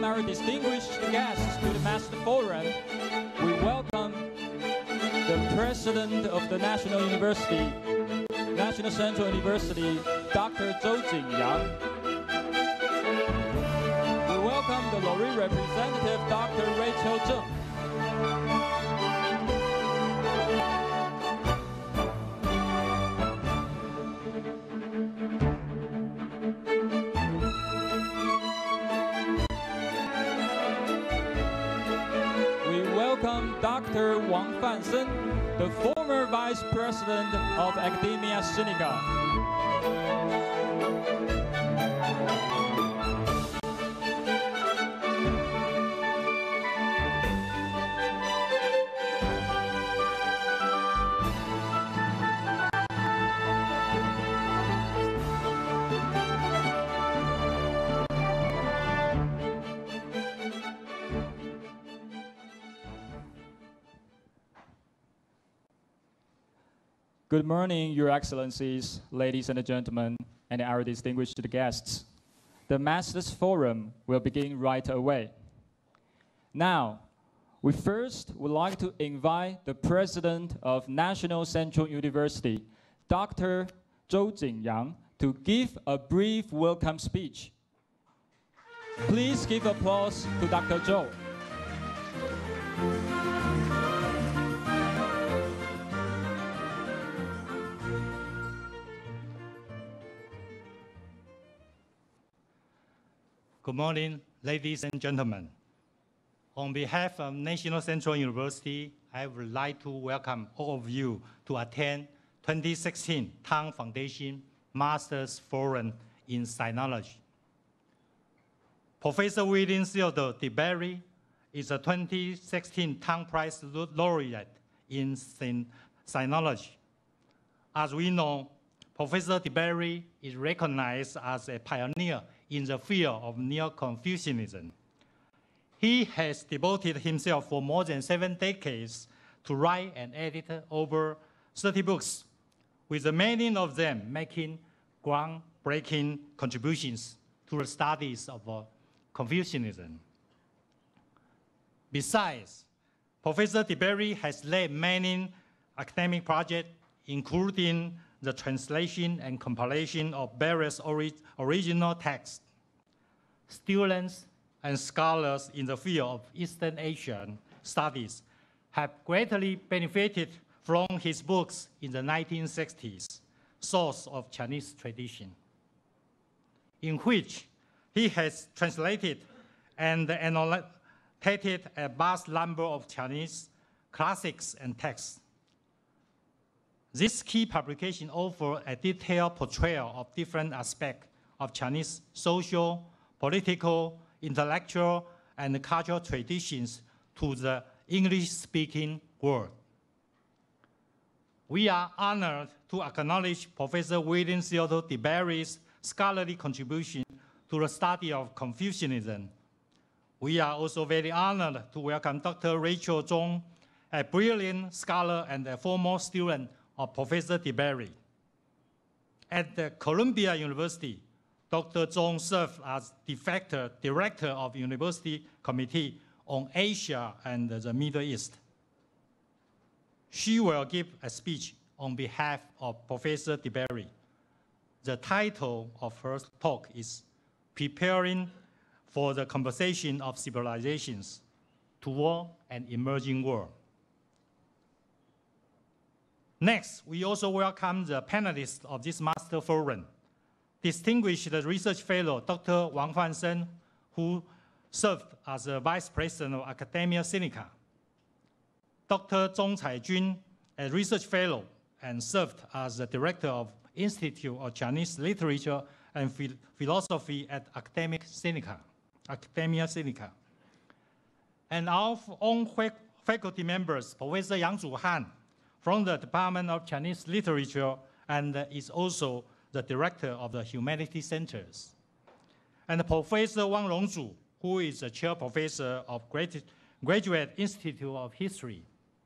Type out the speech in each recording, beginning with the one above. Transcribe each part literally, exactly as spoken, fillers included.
welcome our distinguished guests to the Master Forum. We welcome the President of the National University, National Central University, Doctor Zhou Jingyang. We welcome the Lorry representative, Doctor Rachel Zheng. Doctor Wang Fansen, the former Vice President of Academia Sinica. Good morning, Your Excellencies, ladies and gentlemen, and our distinguished guests. The Masters Forum will begin right away. Now, we first would like to invite the President of National Central University, Doctor Zhou Jingyang, to give a brief welcome speech. Please give applause to Doctor Zhou. Good morning, ladies and gentlemen. On behalf of National Central University, I would like to welcome all of you to attend twenty sixteen Tang Foundation Masters Forum in Sinology. Professor William Theodore DeBerry is a twenty sixteen Tang Prize laureate in Sinology. As we know, Professor DeBerry is recognized as a pioneer in the field of Neo-Confucianism. He has devoted himself for more than seven decades to write and edit over thirty books, with many of them making groundbreaking contributions to the studies of uh, Confucianism. Besides, Professor DeBerry has led many academic projects, including the translation and compilation of various ori original texts. Students and scholars in the field of Eastern Asian studies have greatly benefited from his books in the nineteen sixties, Source of Chinese Tradition, in which he has translated and annotated a vast number of Chinese classics and texts. This key publication offers a detailed portrayal of different aspects of Chinese social, political, intellectual, and cultural traditions to the English-speaking world. We are honored to acknowledge Professor William Theodore DeBerry's scholarly contribution to the study of Confucianism. We are also very honored to welcome Doctor Rachel Zheng, a brilliant scholar and a former student of Professor DeBerry. At the Columbia University, Doctor Zheng served as de facto director of University Committee on Asia and the Middle East. She will give a speech on behalf of Professor DeBerry. The title of her talk is Preparing for the Conversation of Civilizations Toward an Emerging World. Next, we also welcome the panelists of this Master Forum, distinguished research fellow Doctor Wang Fansen, who served as the Vice President of Academia Sinica, Doctor Zhong Caijun, a research fellow and served as the Director of Institute of Chinese Literature and Philosophy at Academic Sinica, Academia Sinica. And our own faculty members, Professor Yang Zuhan, from the Department of Chinese Literature, and is also the director of the Humanities Centers. And Professor Wang Rongzhu, who is the chair professor of Graduate Institute of History.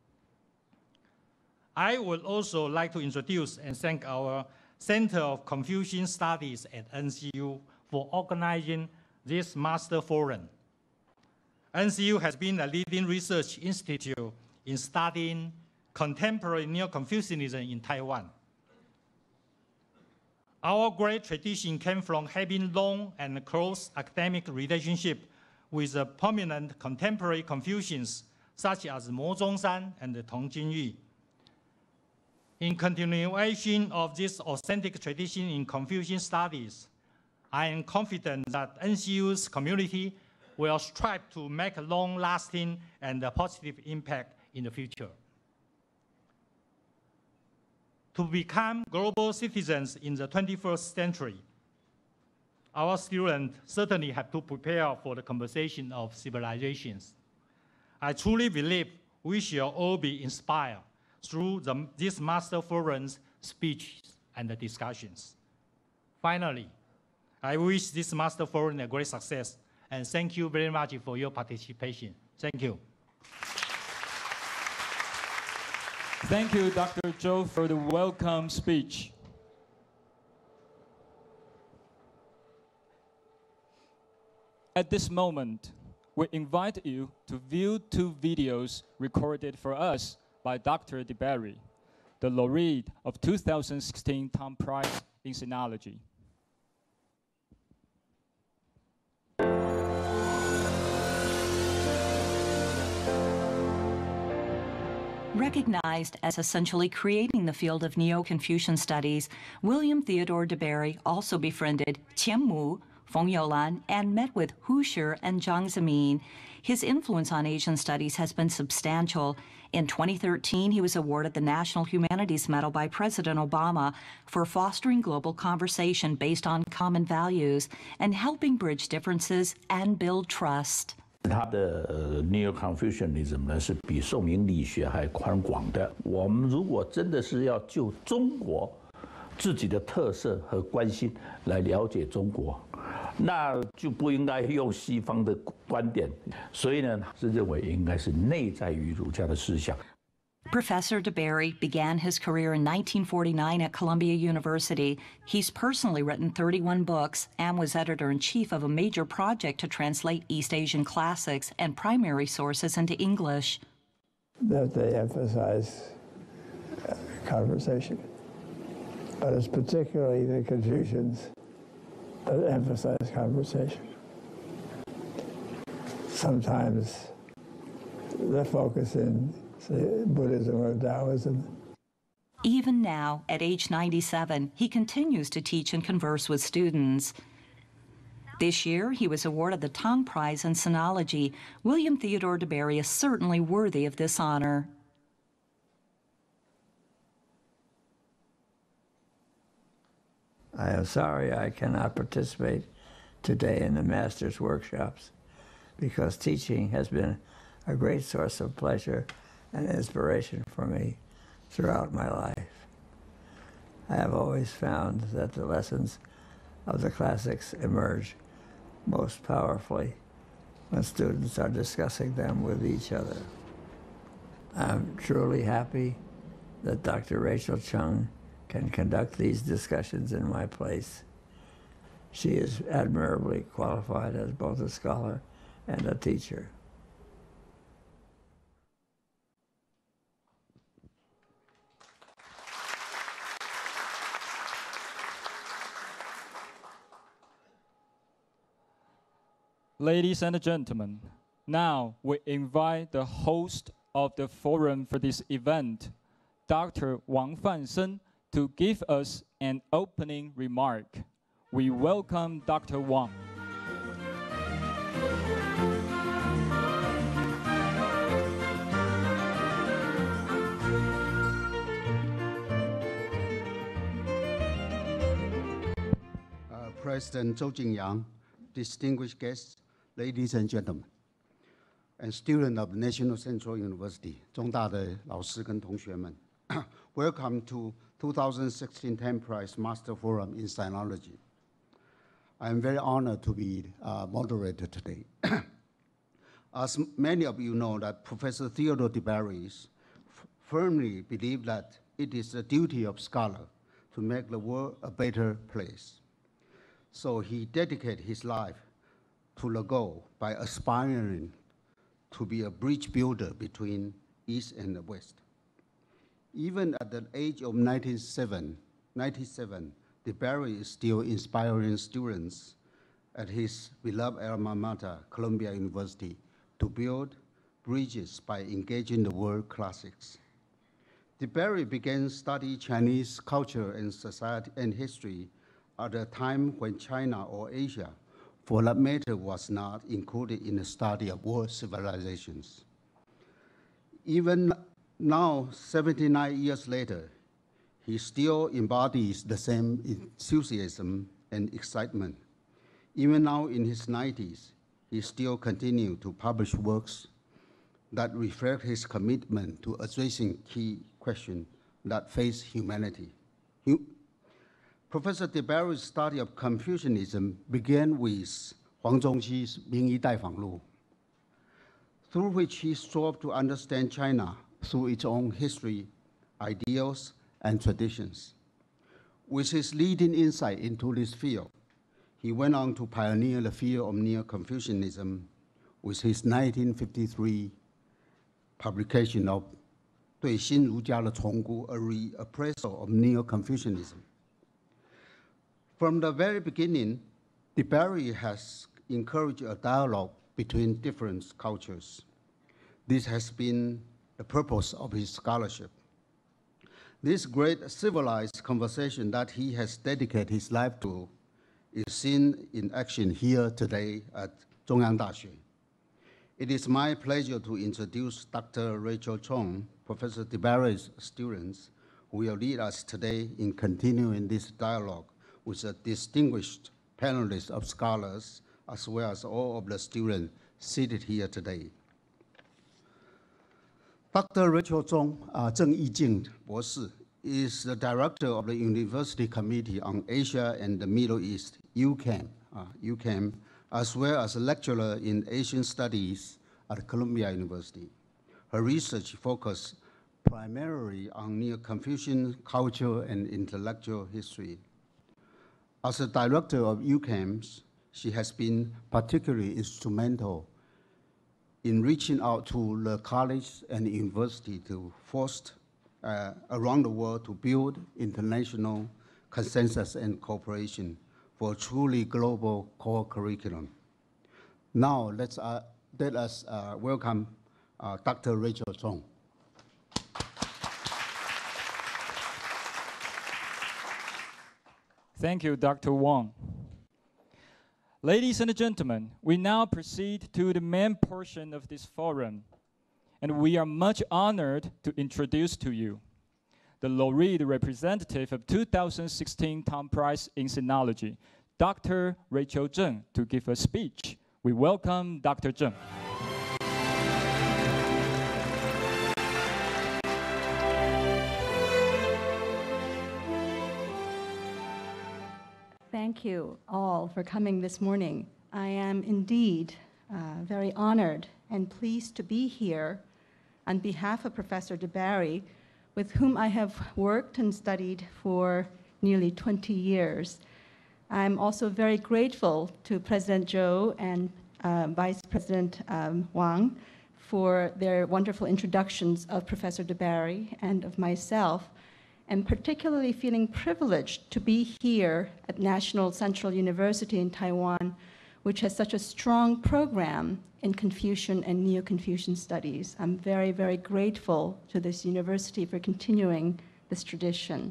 I would also like to introduce and thank our Center of Confucian Studies at N C U for organizing this Master Forum. N C U has been a leading research institute in studying contemporary Neo-Confucianism in Taiwan. Our great tradition came from having long and close academic relationship with a prominent contemporary Confucians such as Mo Zhongshan and Tong Jinyu. In continuation of this authentic tradition in Confucian studies, I am confident that N C U's community will strive to make a long-lasting and a positive impact in the future. To become global citizens in the twenty-first century, our students certainly have to prepare for the conversation of civilizations. I truly believe we shall all be inspired through the, this Master Forum's speeches and discussions. Finally, I wish this Master Forum a great success, and thank you very much for your participation. Thank you. Thank you, Doctor Zhou, for the welcome speech. At this moment, we invite you to view two videos recorded for us by Doctor DeBerry, the laureate of two thousand sixteen Tom Prize in Sinology. Recognized as essentially creating the field of Neo-Confucian studies, William Theodore DeBerry also befriended Qian Mu, Feng Youlan, and met with Hu Shi and Jiang Zemin. His influence on Asian studies has been substantial. In twenty thirteen, he was awarded the National Humanities Medal by President Obama for fostering global conversation based on common values and helping bridge differences and build trust. 他的呃 Neo-Confucianism 呢是比宋明理学还宽广的。我们如果真的是要就中国自己的特色和关心来了解中国，那就不应该用西方的观点。所以呢，是认为应该是内在于儒家的思想。 Professor DeBerry began his career in nineteen forty-nine at Columbia University. He's personally written thirty-one books and was editor-in-chief of a major project to translate East Asian classics and primary sources into English. That they emphasize conversation, but it's particularly the Confucians that emphasize conversation. Sometimes the focus in say, Buddhism or Taoism. Even now, at age ninety-seven, he continues to teach and converse with students. This year, he was awarded the Tong Prize in Sinology. William Theodore DeBerry is certainly worthy of this honor. I am sorry I cannot participate today in the Master's workshops because teaching has been a great source of pleasure and inspiration for me throughout my life. I have always found that the lessons of the classics emerge most powerfully when students are discussing them with each other. I'm truly happy that Doctor Rachel Chung can conduct these discussions in my place. She is admirably qualified as both a scholar and a teacher. Ladies and gentlemen, now we invite the host of the forum for this event, Doctor Wang Fansen, to give us an opening remark. We welcome Doctor Wang. Uh, President Zhou Jingyang, distinguished guests, ladies and gentlemen, and students of National Central University, 中大的老师跟同学们 welcome to two thousand sixteen Ten Prize Master Forum in Sinology. I am very honored to be uh, moderator today. As many of you know, that Professor Theodore DeBerry firmly believes that it is the duty of scholar to make the world a better place. So he dedicated his life to the goal by aspiring to be a bridge builder between East and the West. Even at the age of ninety-seven, DeBerry is still inspiring students at his beloved alma mater, Columbia University, to build bridges by engaging the world classics. DeBerry began studying Chinese culture and society and history at a time when China or Asia, for that matter, was not included in the study of world civilizations. Even now, seventy-nine years later, he still embodies the same enthusiasm and excitement. Even now in his nineties, he still continues to publish works that reflect his commitment to addressing key questions that face humanity. Hu Professor DeBerry's study of Confucianism began with Huang Zhongxi's 名医代访录, through which he strove to understand China through its own history, ideals, and traditions. With his leading insight into this field, he went on to pioneer the field of Neo-Confucianism with his nineteen fifty-three publication of 对新儒家的重估, a reappraisal of Neo-Confucianism. From the very beginning, DeBerry has encouraged a dialogue between different cultures. This has been the purpose of his scholarship. This great civilized conversation that he has dedicated his life to is seen in action here today at Zhongyang Daxue. It is my pleasure to introduce Doctor Rachel Chong, Professor DeBerry's students, who will lead us today in continuing this dialogue with a distinguished panelist of scholars, as well as all of the students seated here today. Doctor Rachel Zhong, uh, Zheng Yijing 博士, is the director of the University Committee on Asia and the Middle East, U C A M, uh, U C A M, as well as a lecturer in Asian Studies at Columbia University. Her research focuses primarily on Neo-Confucian culture and intellectual history. As a director of U C A M, she has been particularly instrumental in reaching out to the college and university to foster uh, around the world to build international consensus and cooperation for a truly global core curriculum. Now, let's, uh, let us uh, welcome uh, Doctor Rachel Chong. Thank you, Doctor Wang. Ladies and gentlemen, we now proceed to the main portion of this forum, and we are much honored to introduce to you the laureate representative of two thousand sixteen Tom Prize in Sinology, Doctor Rachel Zheng, to give a speech. We welcome Doctor Zheng. Thank you all for coming this morning. I am indeed uh, very honored and pleased to be here on behalf of Professor DeBerry, with whom I have worked and studied for nearly twenty years. I'm also very grateful to President Zhou and uh, Vice President um, Wang for their wonderful introductions of Professor DeBerry and of myself, and particularly feeling privileged to be here at National Central University in Taiwan, which has such a strong program in Confucian and Neo-Confucian studies. I'm very, very grateful to this university for continuing this tradition.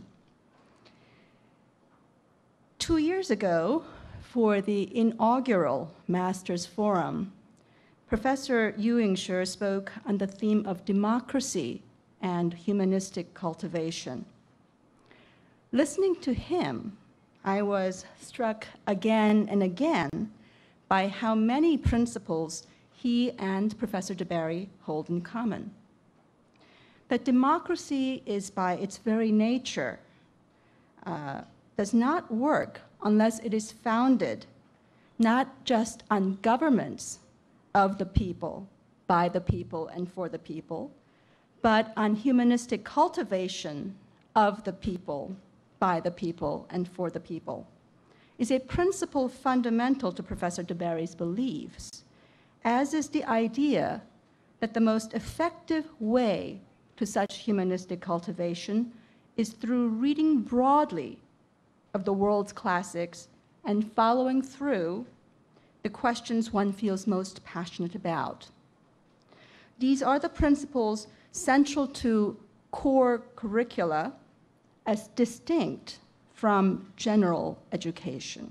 Two years ago, for the inaugural Masters Forum, Professor Yu Yingshi spoke on the theme of democracy and humanistic cultivation. Listening to him, I was struck again and again by how many principles he and Professor DeBerry hold in common. That democracy is by its very nature, uh, does not work unless it is founded not just on governments of the people, by the people, and for the people, but on humanistic cultivation of the people, by the people, and for the people, is a principle fundamental to Professor DeBerry's beliefs, as is the idea that the most effective way to such humanistic cultivation is through reading broadly of the world's classics and following through the questions one feels most passionate about. These are the principles central to core curricula as distinct from general education.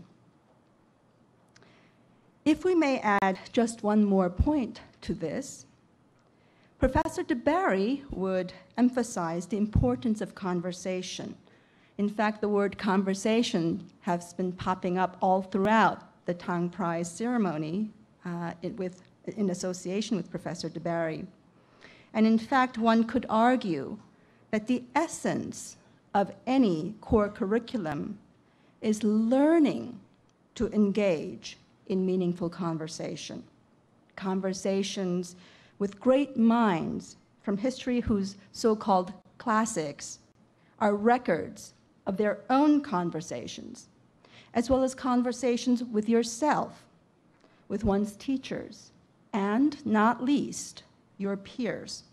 If we may add just one more point to this, Professor DeBerry would emphasize the importance of conversation. In fact, the word conversation has been popping up all throughout the Tang Prize ceremony uh, it, with, in association with Professor DeBerry. And in fact, one could argue that the essence of any core curriculum is learning to engage in meaningful conversation. Conversations with great minds from history whose so-called classics are records of their own conversations, as well as conversations with yourself, with one's teachers, and not least, your peers.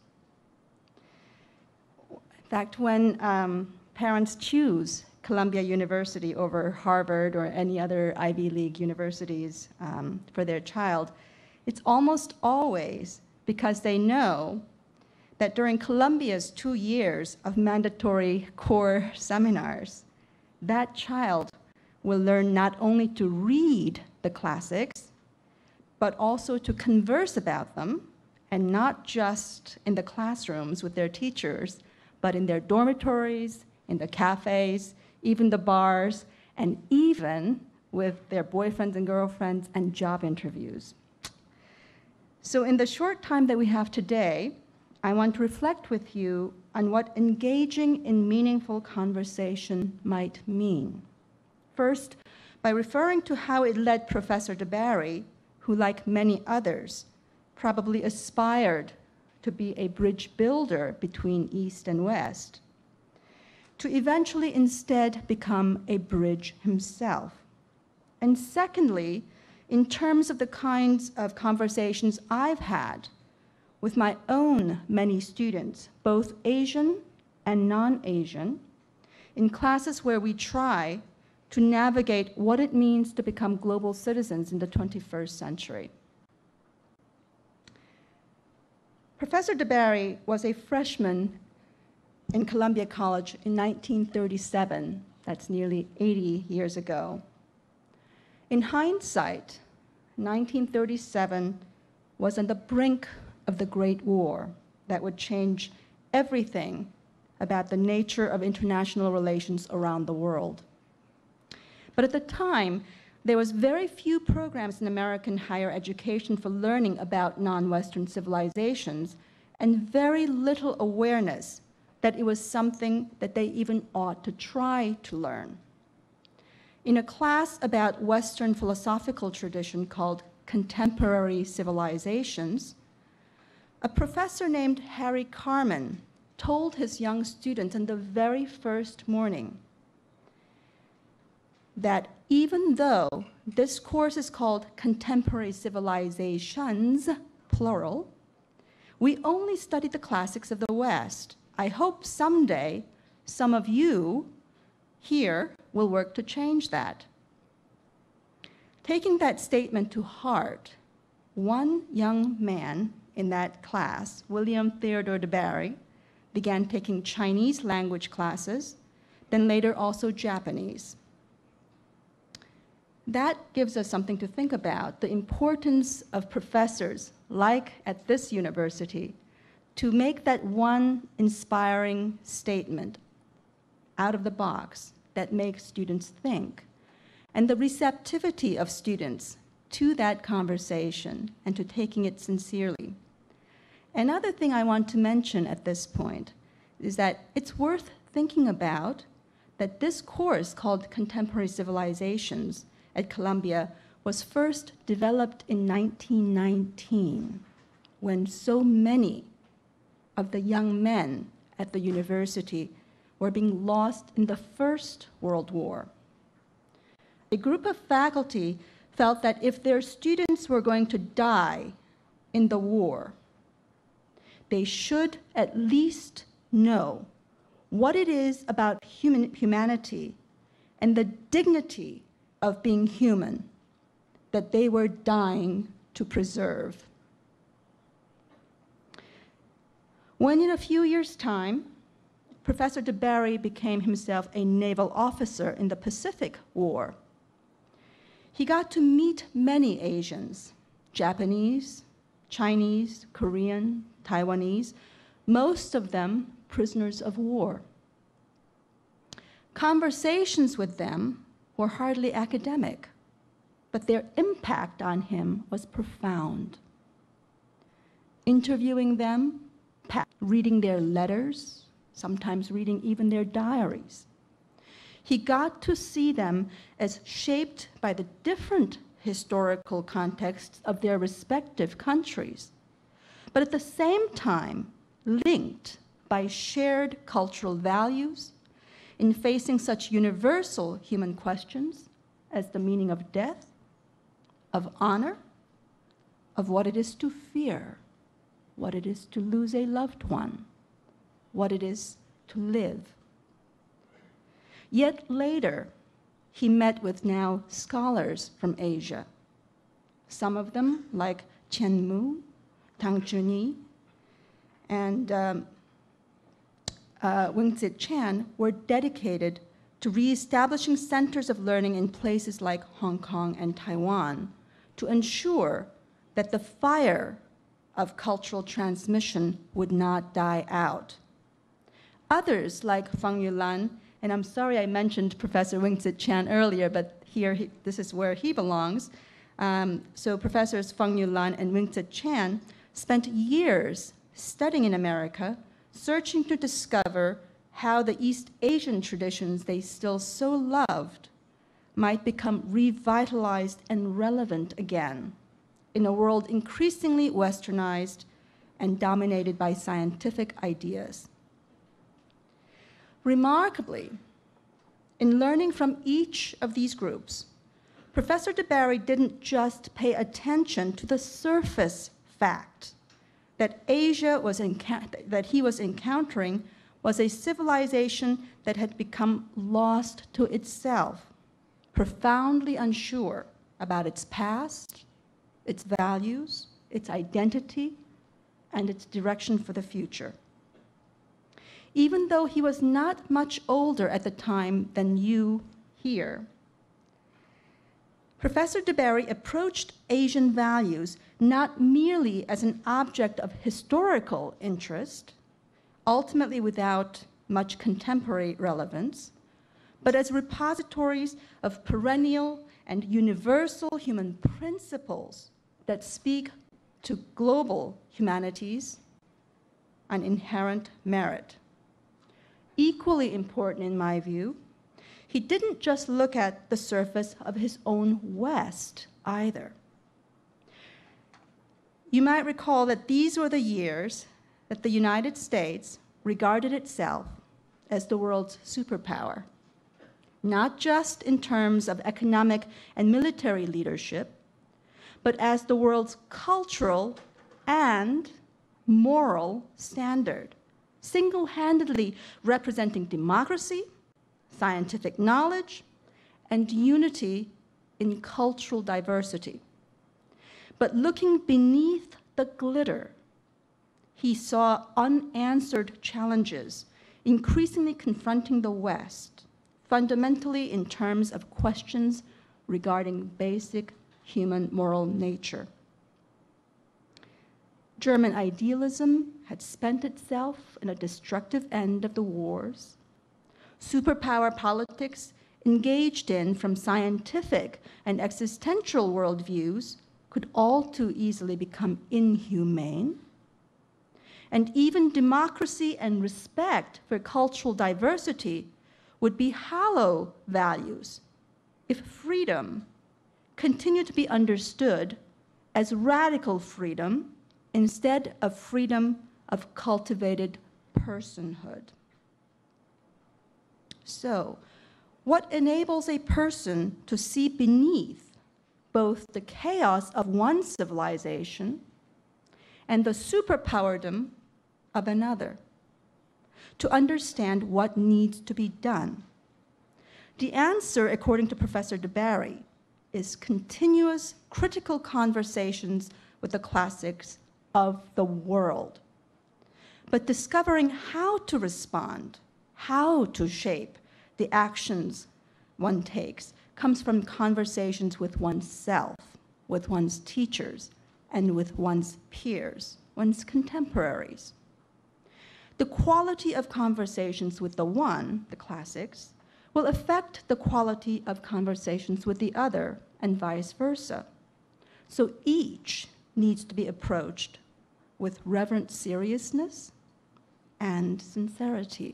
In fact, when um, parents choose Columbia University over Harvard or any other Ivy League universities um, for their child, it's almost always because they know that during Columbia's two years of mandatory core seminars, that child will learn not only to read the classics, but also to converse about them, and not just in the classrooms with their teachers, but in their dormitories, in the cafes, even the bars, and even with their boyfriends and girlfriends and job interviews. So in the short time that we have today, I want to reflect with you on what engaging in meaningful conversation might mean. First, by referring to how it led Professor DeBerry, who, like many others, probably aspired to be a bridge builder between East and West, to eventually instead become a bridge himself. And secondly, in terms of the kinds of conversations I've had with my own many students, both Asian and non-Asian, in classes where we try to navigate what it means to become global citizens in the twenty-first century. Professor DeBerry was a freshman in Columbia College in nineteen thirty-seven. That's nearly eighty years ago. In hindsight, nineteen thirty-seven was on the brink of the Great War that would change everything about the nature of international relations around the world. But at the time, there was very few programs in American higher education for learning about non-Western civilizations, and very little awareness that it was something that they even ought to try to learn. In a class about Western philosophical tradition called Contemporary Civilizations, a professor named Harry Carman told his young students on the very first morning that even though this course is called Contemporary Civilizations, plural, we only study the classics of the West. I hope someday some of you here will work to change that. Taking that statement to heart, one young man in that class, William Theodore DeBerry, began taking Chinese language classes, then later also Japanese. That gives us something to think about, the importance of professors, like at this university, to make that one inspiring statement out of the box that makes students think, and the receptivity of students to that conversation and to taking it sincerely. Another thing I want to mention at this point is that it's worth thinking about that this course called Contemporary Civilizations at Columbia was first developed in nineteen nineteen, when so many of the young men at the university were being lost in the First World War. A group of faculty felt that if their students were going to die in the war, they should at least know what it is about human, humanity and the dignity of being human that they were dying to preserve. When in a few years' time, Professor DeBerry became himself a naval officer in the Pacific War, he got to meet many Asians, Japanese, Chinese, Korean, Taiwanese, most of them prisoners of war. Conversations with them were hardly academic, but their impact on him was profound. Interviewing them, reading their letters, sometimes reading even their diaries, he got to see them as shaped by the different historical contexts of their respective countries, but at the same time linked by shared cultural values in facing such universal human questions as the meaning of death, of honor, of what it is to fear, what it is to lose a loved one, what it is to live. Yet later, he met with now scholars from Asia. Some of them, like Chen Mu, Tang Zhenyi, and um, uh, Wing-Tsit Chan, were dedicated to reestablishing centers of learning in places like Hong Kong and Taiwan to ensure that the fire of cultural transmission would not die out. Others, like Fang Yulan, and I'm sorry I mentioned Professor Wing-Tsit Chan earlier, but here, he, this is where he belongs. Um, so Professors Fang Yulan and Wing-Tsit Chan spent years studying in America, searching to discover how the East Asian traditions they still so loved might become revitalized and relevant again in a world increasingly westernized and dominated by scientific ideas. Remarkably, in learning from each of these groups, Professor DeBerry didn't just pay attention to the surface fact that Asia was that he was encountering was a civilization that had become lost to itself, profoundly unsure about its past, its values, its identity, and its direction for the future. Even though he was not much older at the time than you here, Professor DeBerry approached Asian values not merely as an object of historical interest, ultimately without much contemporary relevance, but as repositories of perennial and universal human principles that speak to global humanities on inherent merit. Equally important in my view, he didn't just look at the surface of his own West either. You might recall that these were the years that the United States regarded itself as the world's superpower, not just in terms of economic and military leadership, but as the world's cultural and moral standard, single-handedly representing democracy, scientific knowledge, and unity in cultural diversity. But looking beneath the glitter, he saw unanswered challenges increasingly confronting the West, fundamentally in terms of questions regarding basic human moral nature. German idealism had spent itself in a destructive end of the wars. Superpower politics, engaged in from scientific and existential worldviews, could all too easily become inhumane. And even democracy and respect for cultural diversity would be hollow values if freedom continued to be understood as radical freedom instead of freedom of cultivated personhood. So, what enables a person to see beneath both the chaos of one civilization and the superpowerdom of another, to understand what needs to be done? The answer, according to Professor DeBarry, is continuous critical conversations with the classics of the world. But discovering how to respond, how to shape the actions one takes, comes from conversations with oneself, with one's teachers, and with one's peers, one's contemporaries. The quality of conversations with the one, the classics, will affect the quality of conversations with the other, and vice versa. So each needs to be approached with reverent seriousness and sincerity.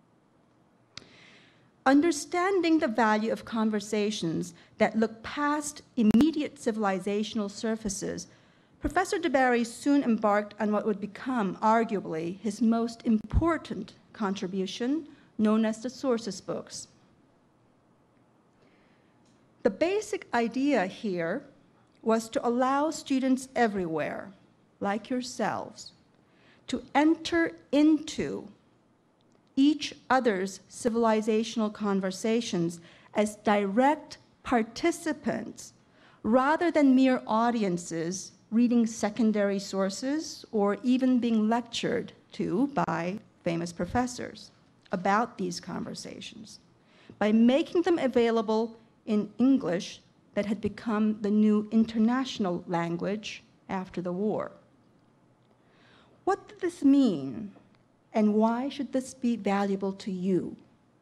Understanding the value of conversations that look past immediate civilizational surfaces, Professor DeBarry soon embarked on what would become, arguably, his most important contribution, known as the Sources Books. The basic idea here was to allow students everywhere, like yourselves, to enter into each other's civilizational conversations as direct participants, rather than mere audiences reading secondary sources or even being lectured to by famous professors about these conversations, by making them available in English that had become the new international language after the war. What did this mean? And why should this be valuable to you?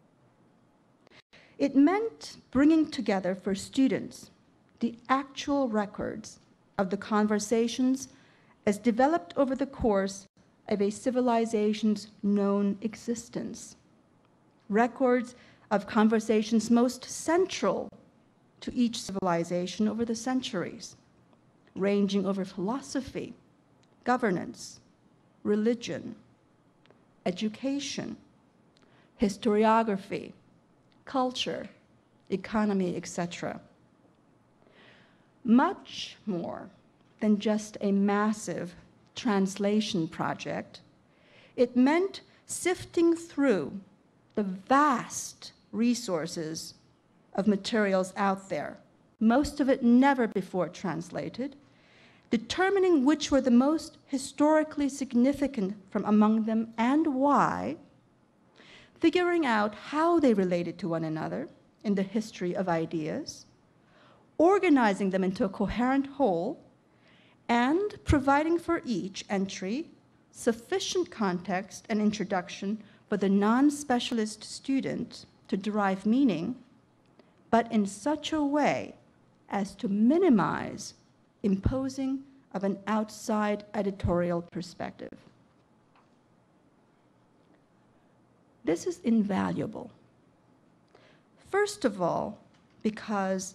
It meant bringing together for students the actual records of the conversations as developed over the course of a civilization's known existence. Records of conversations most central to each civilization over the centuries, ranging over philosophy, governance, religion, education, historiography, culture, economy, et cetera. Much more than just a massive translation project, it meant sifting through the vast resources of materials out there, most of it never before translated, determining which were the most historically significant from among them and why, figuring out how they related to one another in the history of ideas, organizing them into a coherent whole, and providing for each entry sufficient context and introduction for the non-specialist student to derive meaning, but in such a way as to minimize imposing of an outside editorial perspective. This is invaluable. First of all, because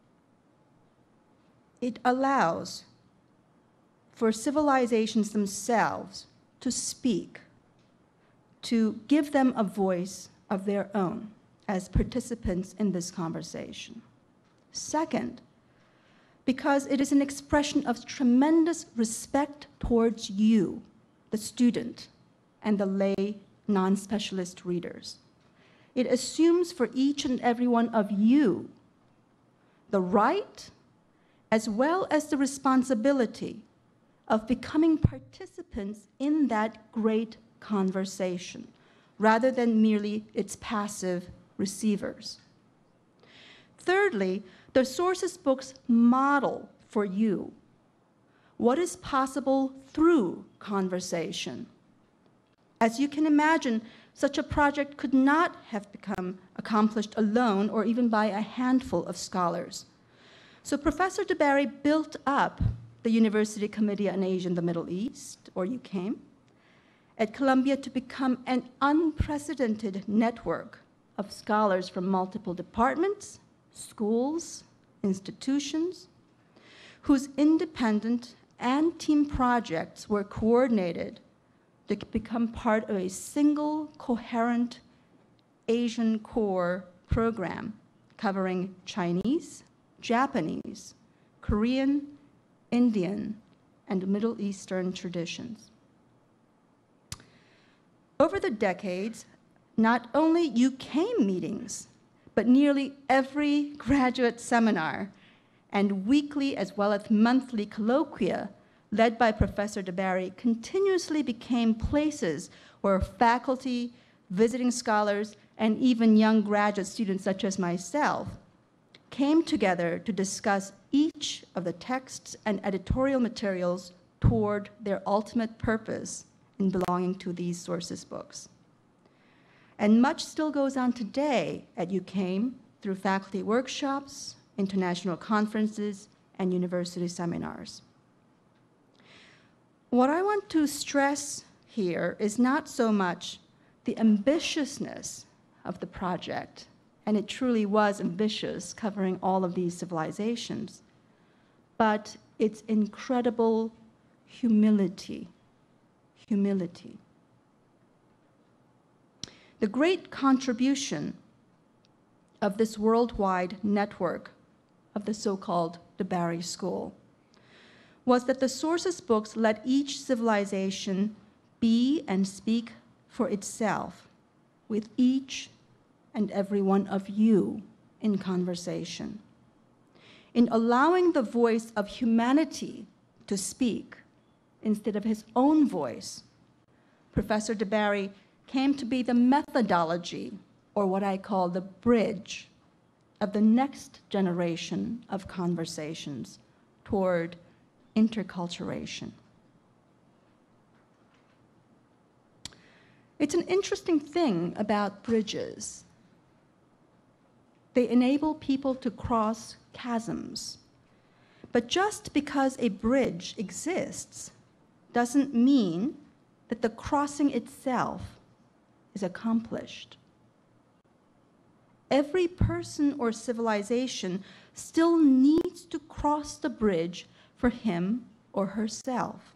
it allows for civilizations themselves to speak, to give them a voice of their own as participants in this conversation. Second, because it is an expression of tremendous respect towards you, the student, and the lay non-specialist readers. It assumes for each and every one of you the right as well as the responsibility of becoming participants in that great conversation, rather than merely its passive receivers. Thirdly, the Sources Books model for you what is possible through conversation. As you can imagine, such a project could not have become accomplished alone or even by a handful of scholars. So Professor DeBarry built up the University Committee on Asia and the Middle East, or U C A M, at Columbia to become an unprecedented network of scholars from multiple departments, schools, institutions, whose independent and team projects were coordinated to become part of a single coherent Asian core program covering Chinese, Japanese, Korean, Indian, and Middle Eastern traditions. Over the decades, not only U K meetings, but nearly every graduate seminar and weekly as well as monthly colloquia led by Professor DeBary continuously became places where faculty, visiting scholars, and even young graduate students such as myself came together to discuss each of the texts and editorial materials toward their ultimate purpose in belonging to these sources books. And much still goes on today at U K A M through faculty workshops, international conferences, and university seminars. What I want to stress here is not so much the ambitiousness of the project, and it truly was ambitious, covering all of these civilizations, but its incredible humility, humility. The great contribution of this worldwide network of the so-called DeBary School was that the sources books let each civilization be and speak for itself, with each and every one of you in conversation. In allowing the voice of humanity to speak instead of his own voice, Professor DeBary came to be the methodology, or what I call the bridge, of the next generation of conversations toward interculturation. It's an interesting thing about bridges. They enable people to cross chasms. But just because a bridge exists doesn't mean that the crossing itself is accomplished. Every person or civilization still needs to cross the bridge for him or herself.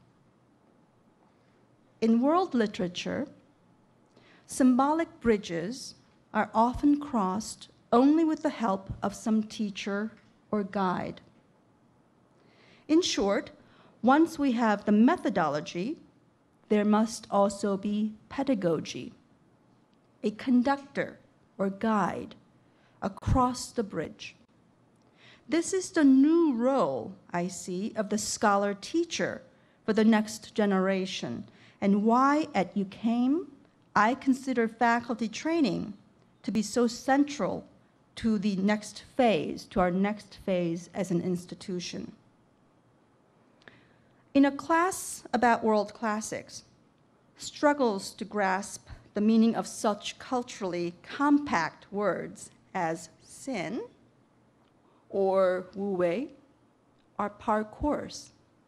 In world literature, symbolic bridges are often crossed only with the help of some teacher or guide. In short, once we have the methodology, there must also be pedagogy, a conductor or guide across the bridge. This is the new role, I see, of the scholar-teacher for the next generation, and why at U K A M I consider faculty training to be so central to the next phase, to our next phase as an institution. In a class about world classics, struggles to grasp the meaning of such culturally compact words as sin or wu wei are par course.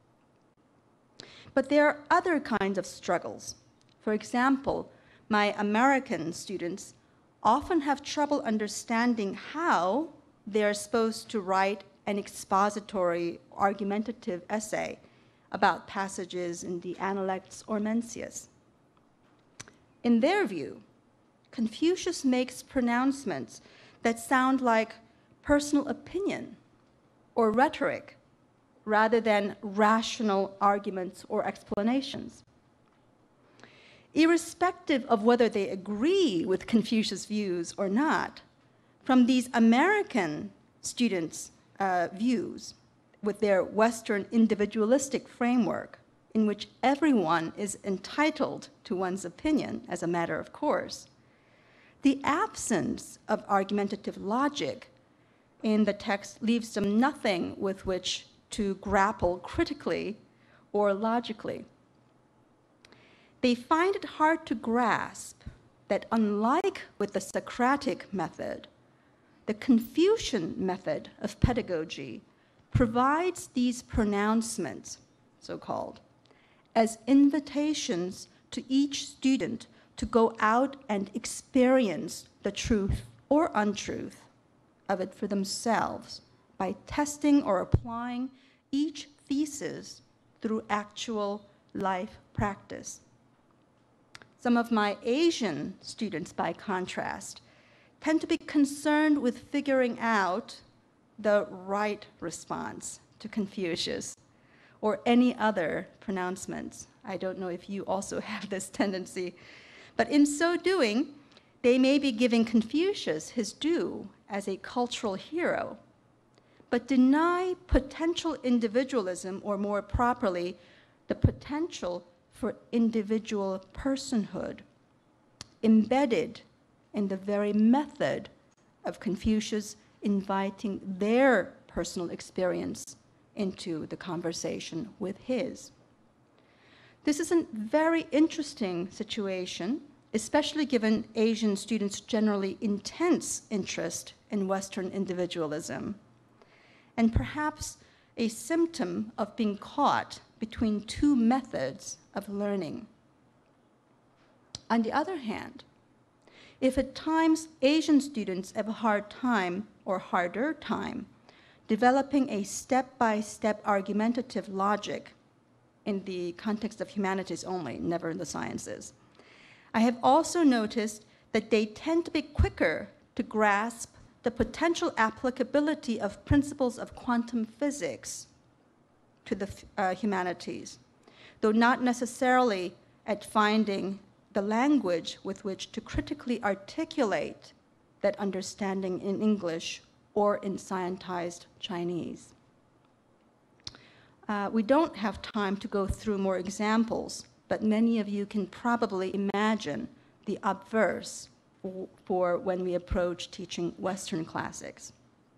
But there are other kinds of struggles. For example, my American students often have trouble understanding how they're supposed to write an expository, argumentative essay about passages in the Analects or Mencius. In their view, Confucius makes pronouncements that sound like personal opinion or rhetoric rather than rational arguments or explanations. Irrespective of whether they agree with Confucius' views or not, from these American students' uh, views, with their Western individualistic framework, in which everyone is entitled to one's opinion as a matter of course, the absence of argumentative logic in the text leaves them nothing with which to grapple critically or logically. They find it hard to grasp that unlike with the Socratic method, the Confucian method of pedagogy provides these pronouncements, so-called, as invitations to each student to go out and experience the truth or untruth of it for themselves by testing or applying each thesis through actual life practice. Some of my Asian students, by contrast, tend to be concerned with figuring out the right response to Confucius or any other pronouncements. I don't know if you also have this tendency, But in so doing, they may be giving Confucius his due as a cultural hero, but deny potential individualism, or more properly, the potential for individual personhood embedded in the very method of Confucius inviting their personal experience into the conversation with his. This is a very interesting situation, especially given Asian students' generally intense interest in Western individualism, and perhaps a symptom of being caught between two methods of learning. On the other hand, if at times Asian students have a hard time or harder time developing a step-by-step argumentative logic in the context of humanities only, never in the sciences, I have also noticed that they tend to be quicker to grasp the potential applicability of principles of quantum physics to the uh, humanities, though not necessarily at finding the language with which to critically articulate that understanding in English or in scientized Chinese. Uh, we don't have time to go through more examples, but many of you can probably imagine the obverse for when we approach teaching Western classics.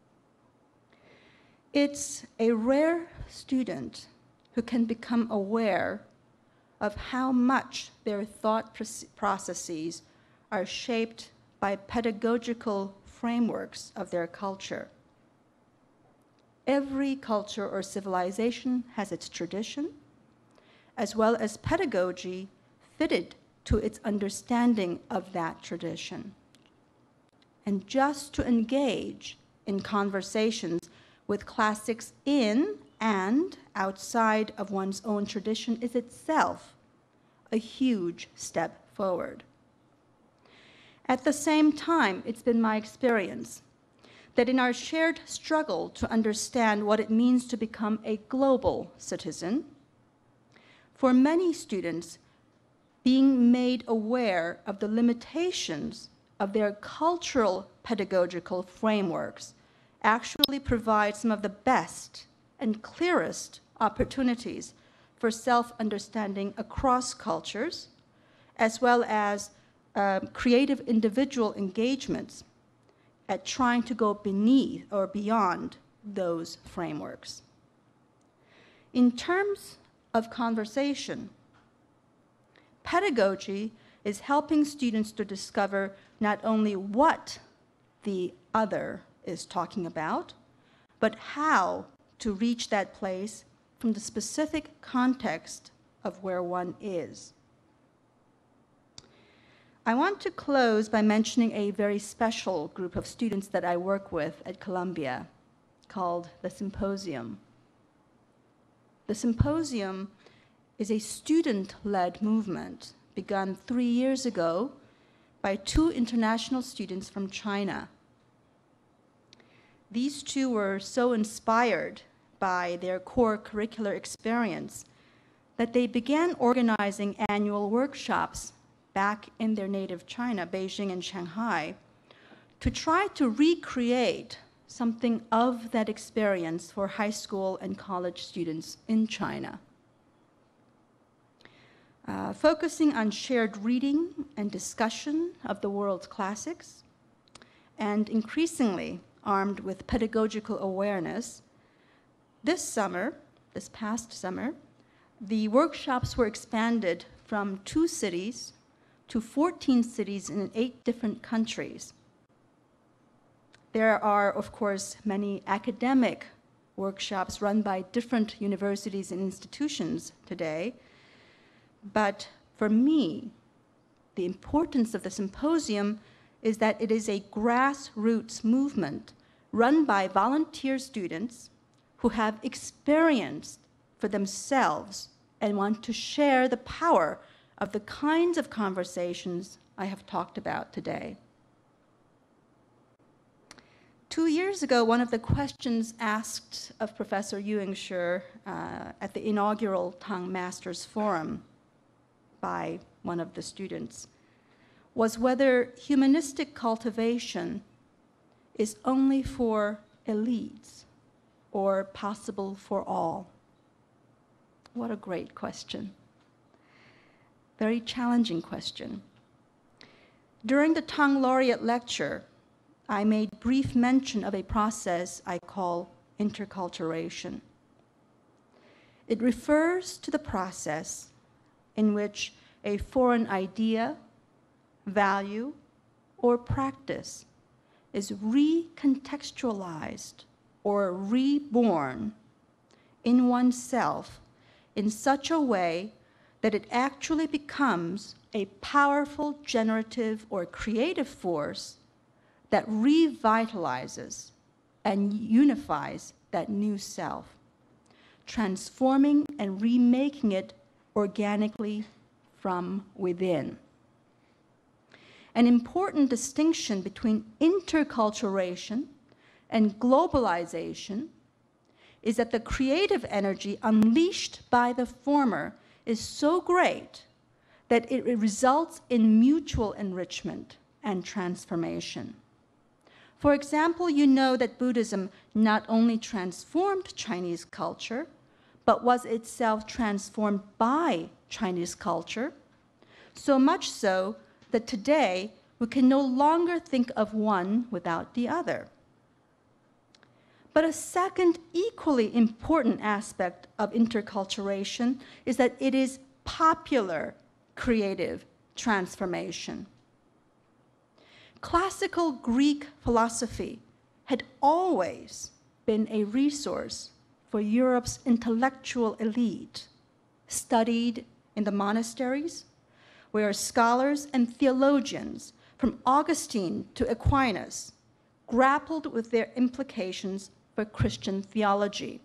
It's a rare student who can become aware of how much their thought processes are shaped by pedagogical frameworks of their culture. Every culture or civilization has its tradition, as well as pedagogy fitted to its understanding of that tradition. And just to engage in conversations with classics in and outside of one's own tradition is itself a huge step forward. At the same time, it's been my experience that in our shared struggle to understand what it means to become a global citizen, for many students, being made aware of the limitations of their cultural pedagogical frameworks actually provides some of the best and clearest opportunities for self-understanding across cultures, as well as uh, creative individual engagements at trying to go beneath or beyond those frameworks. In terms of conversation, pedagogy is helping students to discover not only what the other is talking about, but how to reach that place from the specific context of where one is. I want to close by mentioning a very special group of students that I work with at Columbia called the Symposium. The Symposium is a student-led movement begun three years ago by two international students from China. These two were so inspired by their core curricular experience that they began organizing annual workshops back in their native China, Beijing and Shanghai, to try to recreate something of that experience for high school and college students in China. Uh, focusing on shared reading and discussion of the world's classics, and increasingly armed with pedagogical awareness, this summer, this past summer, the workshops were expanded from two cities to fourteen cities in eight different countries. There are, of course, many academic workshops run by different universities and institutions today, but for me, the importance of the symposium is that it is a grassroots movement run by volunteer students who have experienced for themselves and want to share the power of the kinds of conversations I have talked about today. Two years ago, one of the questions asked of Professor Yu-Ying-Shi uh, at the inaugural Tang Masters Forum by one of the students was whether humanistic cultivation is only for elites or possible for all. What a great question. Very challenging question. During the Tang Laureate lecture, I made brief mention of a process I call interculturation. It refers to the process in which a foreign idea, value, or practice is recontextualized or reborn in oneself in such a way that it actually becomes a powerful generative or creative force that revitalizes and unifies that new self, transforming and remaking it organically from within. An important distinction between interculturation and globalization is that the creative energy unleashed by the former is so great that it results in mutual enrichment and transformation. For example, you know that Buddhism not only transformed Chinese culture, but was itself transformed by Chinese culture, so much so that today we can no longer think of one without the other. But a second equally important aspect of interculturation is that it is popular creative transformation. Classical Greek philosophy had always been a resource for Europe's intellectual elite, studied in the monasteries, where scholars and theologians from Augustine to Aquinas grappled with their implications for Christian theology.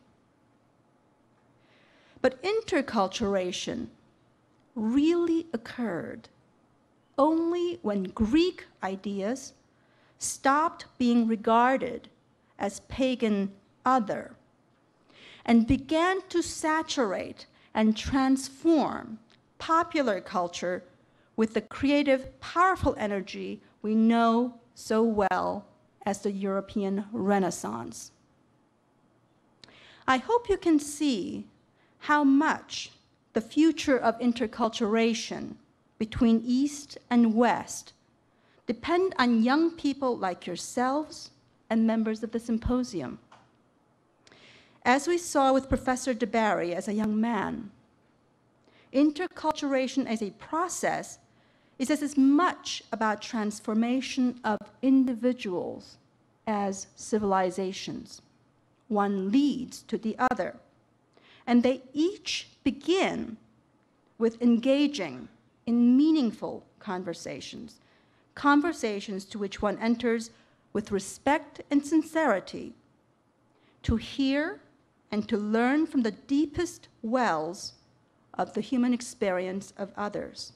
But interculturation really occurred only when Greek ideas stopped being regarded as pagan other and began to saturate and transform popular culture with the creative, powerful energy we know so well as the European Renaissance. I hope you can see how much the future of interculturation between East and West depend on young people like yourselves and members of the symposium. As we saw with Professor DeBarry as a young man, interculturation as a process is as much about transformation of individuals as civilizations. One leads to the other, and they each begin with engaging in meaningful conversations, conversations to which one enters with respect and sincerity, to hear and to learn from the deepest wells of the human experience of others.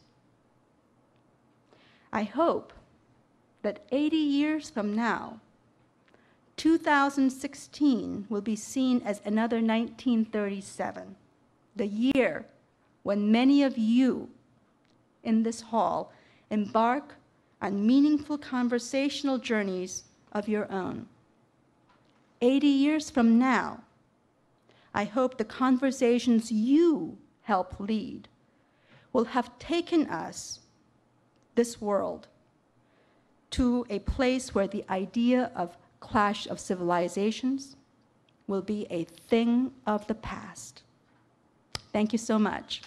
I hope that eighty years from now, two thousand sixteen will be seen as another nineteen thirty-seven, the year when many of you in this hall embark on meaningful conversational journeys of your own. eighty years from now, I hope the conversations you help lead will have taken us, this world, to a place where the idea of clash of civilizations will be a thing of the past. Thank you so much.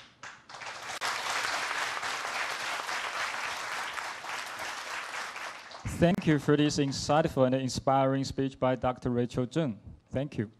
Thank you for this insightful and inspiring speech by Doctor Rachel Zheng. Thank you.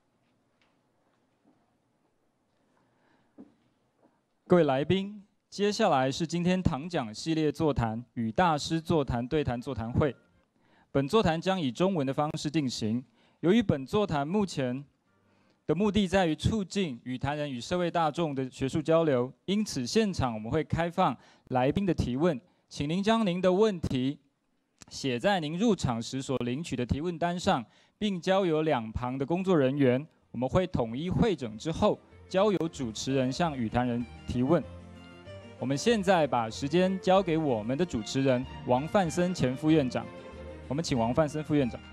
各位来宾，接下来是今天堂讲系列座谈与大师座谈对谈座谈会。本座谈将以中文的方式进行。由于本座谈目前的目的在于促进与谈人与社会大众的学术交流，因此现场我们会开放来宾的提问，请您将您的问题写在您入场时所领取的提问单上，并交由两旁的工作人员，我们会统一汇整之后，交由主持人向与谈人提问。 我们现在把时间交给我们的主持人王范森前副院长，我们请王范森副院长。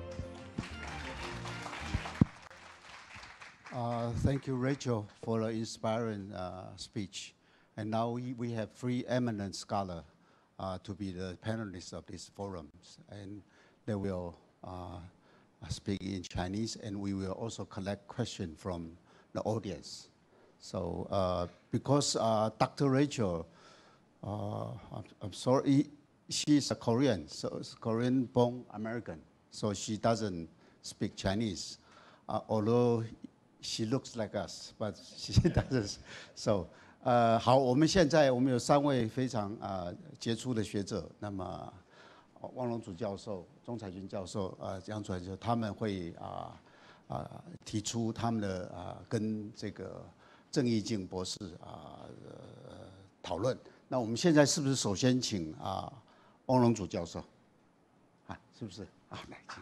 Uh, thank you, Rachel, for the inspiring uh, speech. And now we, we have three eminent scholars uh, to be the panelists of this forum. And they will uh, speak in Chinese, and we will also collect questions from the audience. So uh, because uh, Doctor Rachel, uh, I'm, I'm sorry, she's a Korean, so it's Korean-born American, so she doesn't speak Chinese, uh, although she looks like us, but she doesn't. So, 呃，好，我们现在我们有三位非常啊、呃、杰出的学者，那么汪荣祖教授、钟彩君教授、呃杨楚来教授，他们会啊啊、呃呃、提出他们的啊、呃、跟这个郑义静博士啊呃讨论。那我们现在是不是首先请啊、呃、汪荣祖教授啊？是不是啊？来，请。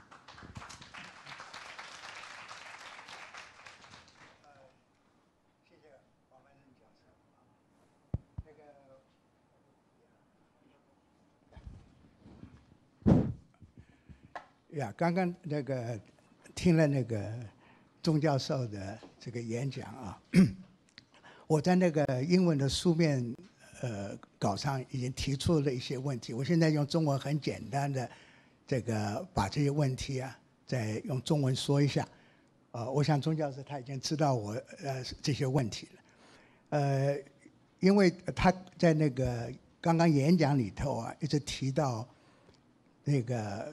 呀，刚刚那个听了那个钟教授的这个演讲啊，我在那个英文的书面呃稿上已经提出了一些问题，我现在用中文很简单的这个把这些问题啊再用中文说一下。呃，我想钟教授他已经知道我呃这些问题了，呃，因为他在那个刚刚演讲里头啊一直提到那个。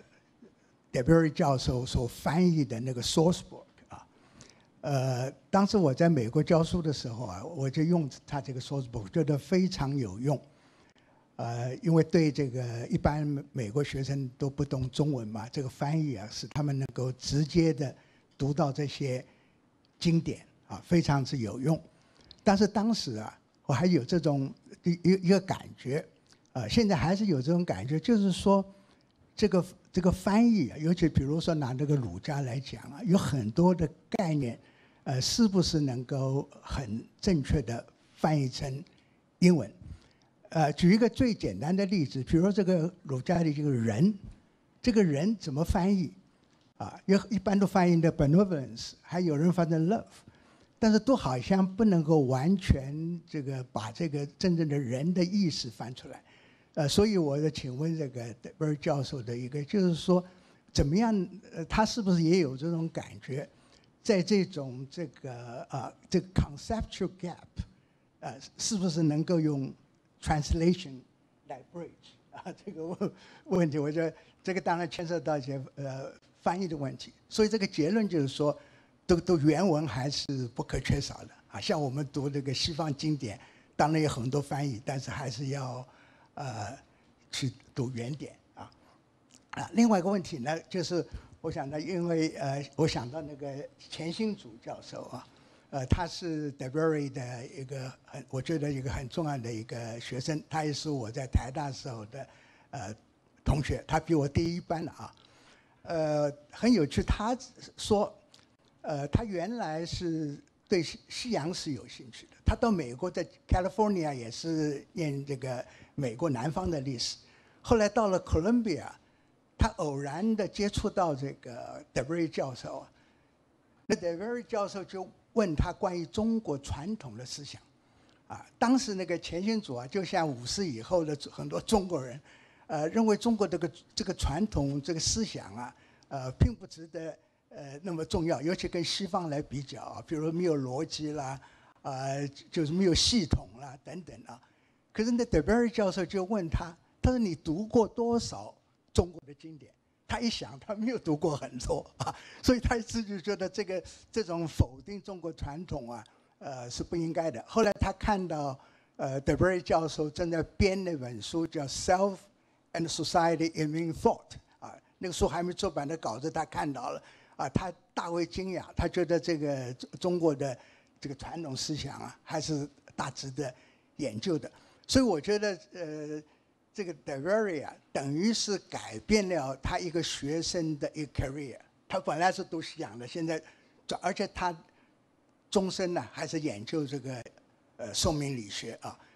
Deberry 教授所翻译的那个 source book 啊，呃，当时我在美国教书的时候啊，我就用他这个 source book， 觉得非常有用。呃，因为对这个一般美国学生都不懂中文嘛，这个翻译啊，使他们能够直接的读到这些经典啊，非常之有用。但是当时啊，我还有这种一一个感觉，呃，现在还是有这种感觉，就是说这个。 这个翻译啊，尤其比如说拿那个儒家来讲啊，有很多的概念，呃，是不是能够很正确的翻译成英文？呃，举一个最简单的例子，比如说这个儒家的这个人，这个人怎么翻译？啊，有一般都翻译的 benevolence， 还有人翻的 love， 但是都好像不能够完全这个把这个真正的人的意思翻出来。 呃，所以我就请问这个 Deberry 教授的一个，就是说，怎么样？呃，他是不是也有这种感觉，在这种这个啊，这个 conceptual gap， 呃，是不是能够用 translation 来 bridge 啊？这个问问题，我觉得这个当然牵涉到一些呃翻译的问题。所以这个结论就是说，读读原文还是不可缺少的啊。像我们读这个西方经典，当然有很多翻译，但是还是要。 呃，去读原点啊，啊，另外一个问题呢，就是我想呢，因为呃，我想到那个钱新祖教授啊，呃，他是 Deberry 的一个很，我觉得一个很重要的一个学生，他也是我在台大时候的呃同学，他比我低一班了啊，呃，很有趣，他说，呃，他原来是对西西洋史有兴趣的，他到美国在 California 也是念这个。 美国南方的历史，后来到了哥伦比亚，他偶然的接触到这个 Deberry 教授啊，那 Deberry 教授就问他关于中国传统的思想，啊，当时那个钱新祖啊，就像五四以后的很多中国人，呃，认为中国这个这个传统这个思想啊，呃，并不值得呃那么重要，尤其跟西方来比较啊，比如没有逻辑啦，呃，就是没有系统啦等等啊。 可是那 Deberry 教授就问他，他说：“你读过多少中国的经典？”他一想，他没有读过很多啊，所以他一直就觉得这个这种否定中国传统啊，呃是不应该的。后来他看到呃 Deberry 教授正在编那本书，叫《Self and Society in New Thought》啊，那个书还没出版的稿子他看到了啊，他大为惊讶，他觉得这个中国的这个传统思想啊，还是大值得研究的。 所以我觉得，呃，这个 Deberry 啊，等于是改变了他一个学生的一个 career。他本来是读西洋的，现在，而且他终身呢还是研究这个呃宋明理学啊。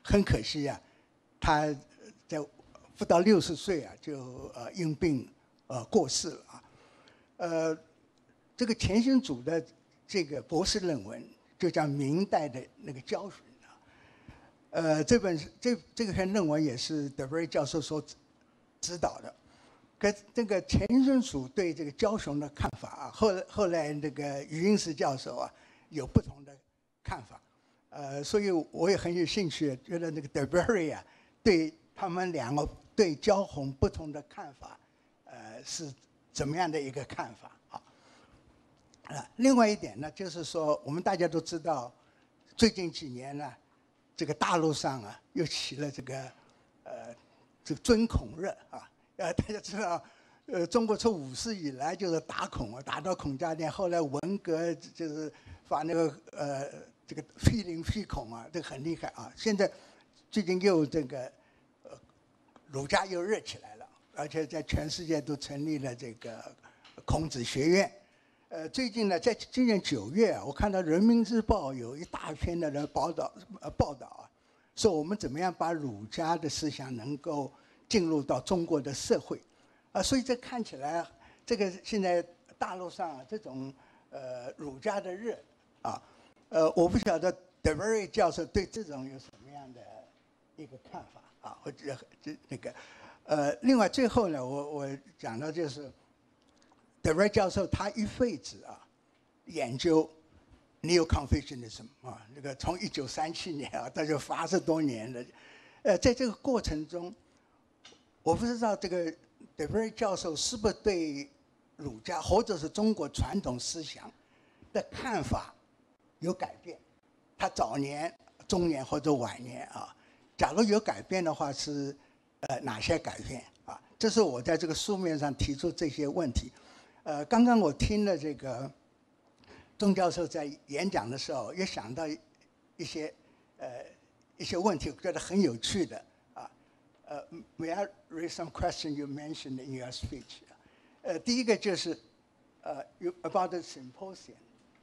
很可惜啊，他在不到六十岁啊就呃因病呃过世了啊。呃，这个钱新祖的这个博士论文就叫明代的那个教训啊。呃，这本这这篇论文也是德贝瑞教授所指导的。跟这个钱新祖对这个枭雄的看法啊，后后来那个余英时教授啊有不同的看法，呃，所以我也很有兴趣，觉得那个德贝瑞啊对他们两个对枭雄不同的看法，呃，是怎么样的一个看法啊？啊，另外一点呢，就是说我们大家都知道，最近几年呢，这个大陆上啊又起了这个呃这个尊孔热啊。呃，大家知道，呃，中国从五四以来就是打孔啊，打到孔家店，后来文革就是把那个呃这个批林批孔啊，这个很厉害啊。现在最近又这个呃儒家又热起来了，而且在全世界都成立了这个孔子学院。呃，最近呢，在今年九月啊，我看到《人民日报》有一大篇的人报道呃报道啊，说我们怎么样把儒家的思想能够进入到中国的社会，啊，所以这看起来，这个现在大陆上、啊、这种呃儒家的热啊，呃，我不晓得德贝瑞教授对这种有什么样的一个看法啊？我这这那个，呃，另外最后呢，我我讲到就是德贝瑞教授他一辈子啊研究 Neo-Confucianism 啊，那个从一九三七年啊，他就八十多年了，呃，在这个过程中。我不知道这个德贝瑞教授是不是对儒家或者是中国传统思想的看法有改变？他早年、中年或者晚年啊，假如有改变的话，是呃哪些改变啊？这是我在这个书面上提出这些问题。呃，刚刚我听了这个钟教授在演讲的时候，也想到一些呃一些问题，我觉得很有趣的。Uh, may I raise some question you mentioned in your speech? 呃，第一个就是，呃、uh, ，about the symposium.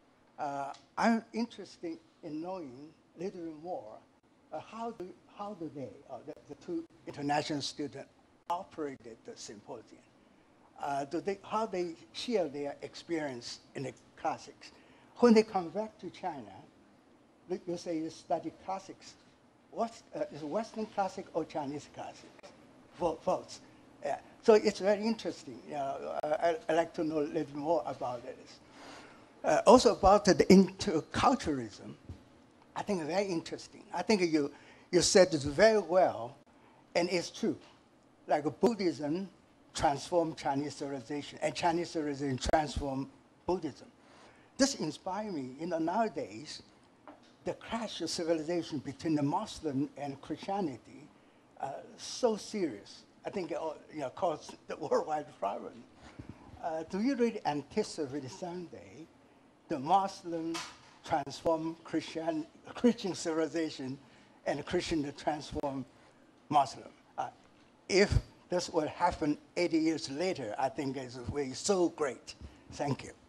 Uh, I'm interested in knowing a little bit more. Uh, how do how do they, uh, the, the two international students, operated the symposium? Uh, do they how they share their experience in the classics? When they come back to China, you say you study classics. What uh, is Western classic or Chinese classic? Both. Yeah. So it's very interesting. You know, uh, I, I'd like to know a little more about this. Uh, also about the interculturalism, I think very interesting. I think you you said it very well, and it's true. Like Buddhism transformed Chinese civilization, and Chinese civilization transformed Buddhism. This inspired me. You know, nowadays, the clash of civilization between the Muslim and Christianity uh, so serious. I think it you know, caused the worldwide problem. Uh, do you really anticipate someday the Muslim transform Christian, Christian civilization and Christian to transform Muslim? Uh, if this would happen eighty years later, I think it's really so great. Thank you.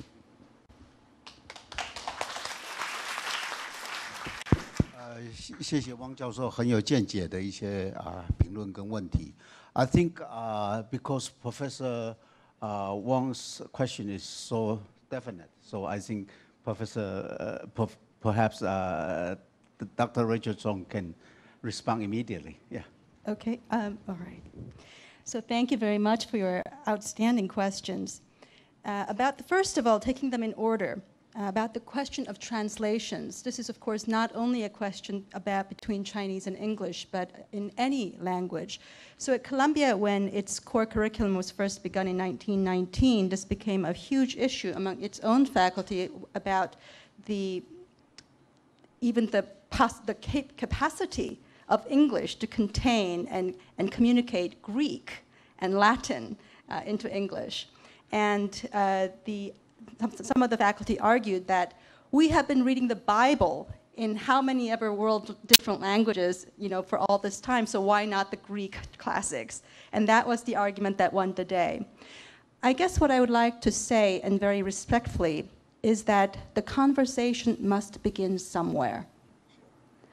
呃，谢谢汪教授很有见解的一些啊评论跟问题。I think uh, because Professor uh, Wang's question is so definite, so I think Professor uh, perhaps uh, Doctor Rachel Song can respond immediately. Yeah. Okay. Um, all right. So thank you very much for your outstanding questions. Uh, about the, first of all, taking them in order. Uh, about the question of translations. This is, of course, not only a question about between Chinese and English, but in any language. So at Columbia, when its core curriculum was first begun in nineteen nineteen, this became a huge issue among its own faculty about the even the, pos the capacity of English to contain and, and communicate Greek and Latin uh, into English. And uh, the some of the faculty argued that we have been reading the Bible in how many ever world different languages, you know, for all this time, so why not the Greek classics? And that was the argument that won the day. I guess what I would like to say, and very respectfully, is that the conversation must begin somewhere.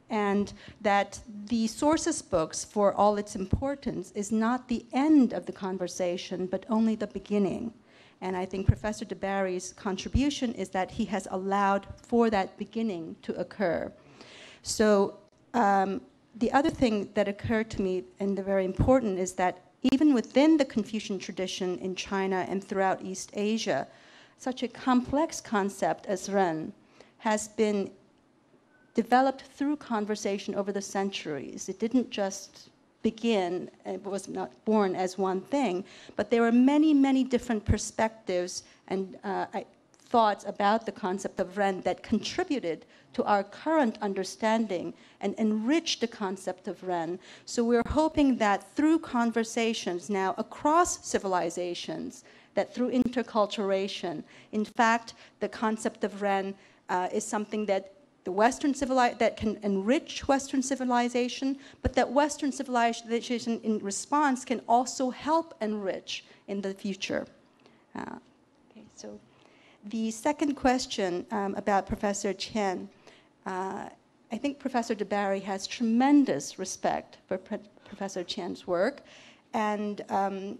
and that the sources books, for all its importance, is not the end of the conversation, but only the beginning. And I think Professor DeBarry's contribution is that he has allowed for that beginning to occur. So um, the other thing that occurred to me, and the very important, is that even within the Confucian tradition in China and throughout East Asia, such a complex concept as Ren has been developed through conversation over the centuries. It didn't just begin, it was not born as one thing, but there were many, many different perspectives and uh, I, thoughts about the concept of Ren that contributed to our current understanding and enriched the concept of Ren. So we're hoping that through conversations now across civilizations, that through interculturation, in fact, the concept of Ren uh, is something that the Western civilization, that can enrich Western civilization, but that Western civilization in response can also help enrich in the future. Uh, okay, so the second question um, about Professor Chen, uh, I think Professor DeBarry has tremendous respect for Pre Professor Chen's work, and um,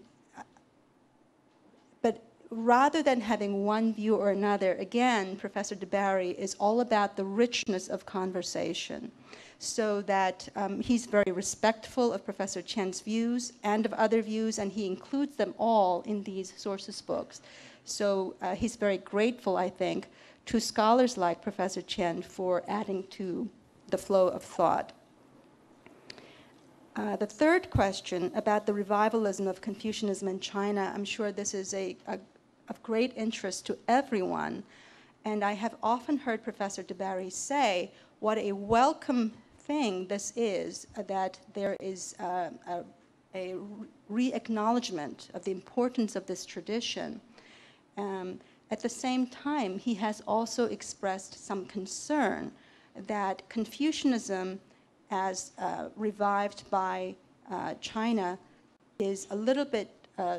but rather than having one view or another, again, Professor DeBarry is all about the richness of conversation, so that um, he's very respectful of Professor Chen's views and of other views, and he includes them all in these sources books. So uh, he's very grateful, I think, to scholars like Professor Chen for adding to the flow of thought. Uh, the third question about the revivalism of Confucianism in China, I'm sure this is a, a of great interest to everyone. And I have often heard Professor DeBarry say what a welcome thing this is, uh, that there is uh, a, a re-acknowledgement of the importance of this tradition. Um, at the same time, he has also expressed some concern that Confucianism, as uh, revived by uh, China, is a little bit uh,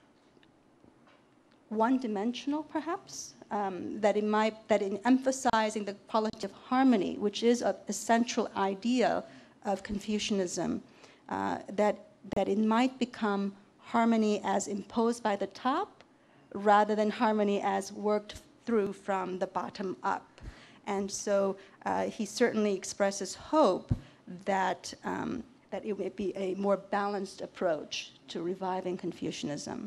one-dimensional, perhaps, um, that it might, that in emphasizing the quality of harmony, which is a, a central idea of Confucianism, uh, that, that it might become harmony as imposed by the top, rather than harmony as worked through from the bottom up. And so uh, he certainly expresses hope that, um, that it would be a more balanced approach to reviving Confucianism.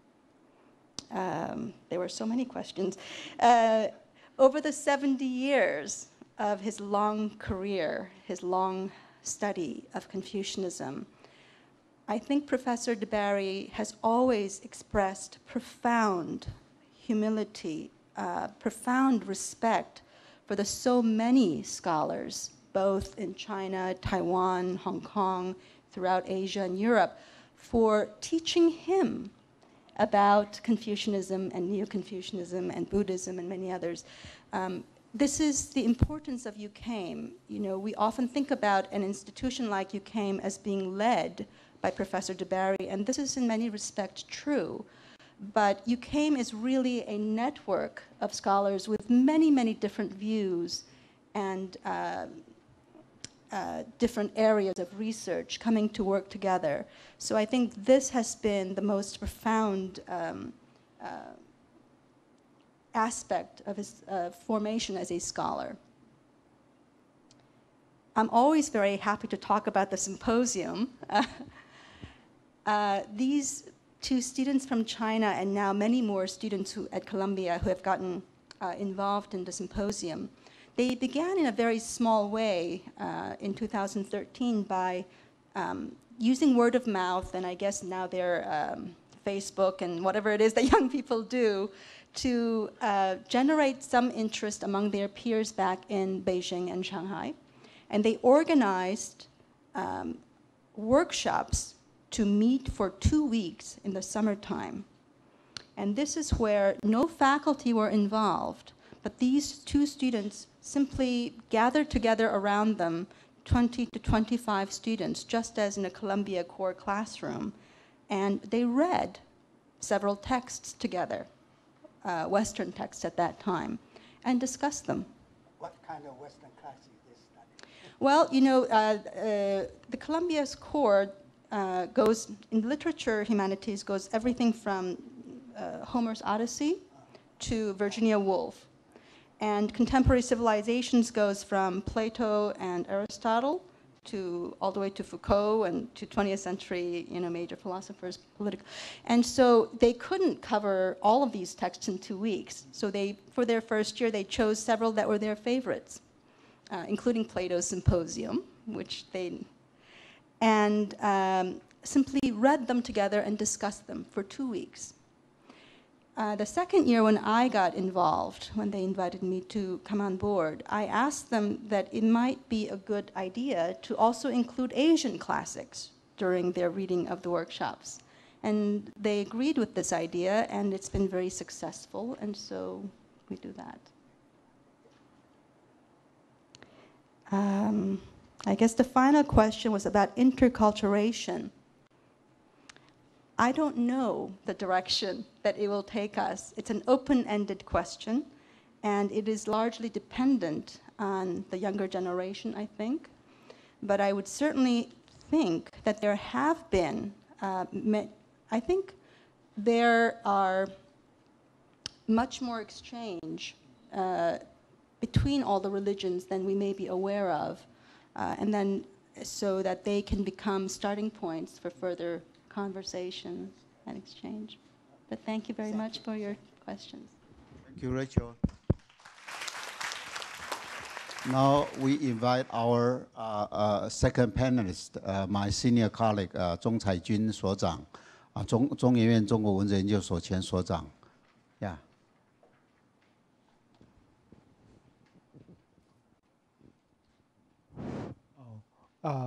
Um, there were so many questions. Uh, over the seventy years of his long career, his long study of Confucianism, I think Professor DeBarry has always expressed profound humility, uh, profound respect for the so many scholars, both in China, Taiwan, Hong Kong, throughout Asia and Europe, for teaching him about Confucianism and Neo-Confucianism and Buddhism and many others. Um, this is the importance of U K A M. You know, we often think about an institution like U K A M as being led by Professor DeBarry, and this is in many respects true. But U K A M is really a network of scholars with many, many different views and uh, Uh, different areas of research coming to work together. So I think this has been the most profound um, uh, aspect of his uh, formation as a scholar. I'm always very happy to talk about the symposium. Uh, uh, these two students from China, and now many more students who, at Columbia who have gotten uh, involved in the symposium, they began in a very small way uh, in two thousand thirteen by um, using word of mouth, and I guess now they're um, Facebook and whatever it is that young people do, to uh, generate some interest among their peers back in Beijing and Shanghai. And they organized um, workshops to meet for two weeks in the summertime. And this is where no faculty were involved, but these two students simply gathered together around them, twenty to twenty-five students, just as in a Columbia Core classroom, and they read several texts together, uh, Western texts at that time, and discussed them. What kind of Western class is this? Well, you know, uh, uh, the Columbia's core uh, goes, in literature, humanities, goes everything from uh, Homer's Odyssey to Virginia Woolf. And contemporary civilizations goes from Plato and Aristotle to all the way to Foucault and to twentieth century, you know, major philosophers, political. And so they couldn't cover all of these texts in two weeks. So they, for their first year, they chose several that were their favorites, uh, including Plato's Symposium, which they, and um, simply read them together and discussed them for two weeks. Uh, the second year when I got involved, when they invited me to come on board, I asked them that it might be a good idea to also include Asian classics during their reading of the workshops. And they agreed with this idea, and it's been very successful, and so we do that. Um, I guess the final question was about interculturation. I don't know the direction that it will take us. It's an open-ended question, and it is largely dependent on the younger generation, I think. But I would certainly think that there have been, uh, I think there are much more exchange uh, between all the religions than we may be aware of, uh, and then so that they can become starting points for further conversations and exchange. But thank you very much for your questions. Thank you, Rachel. Now we invite our uh, uh, second panelist, uh, my senior colleague, uh, 钟彩君所长，啊，中中研院中国文字研究所前所长，呀。 哦，啊，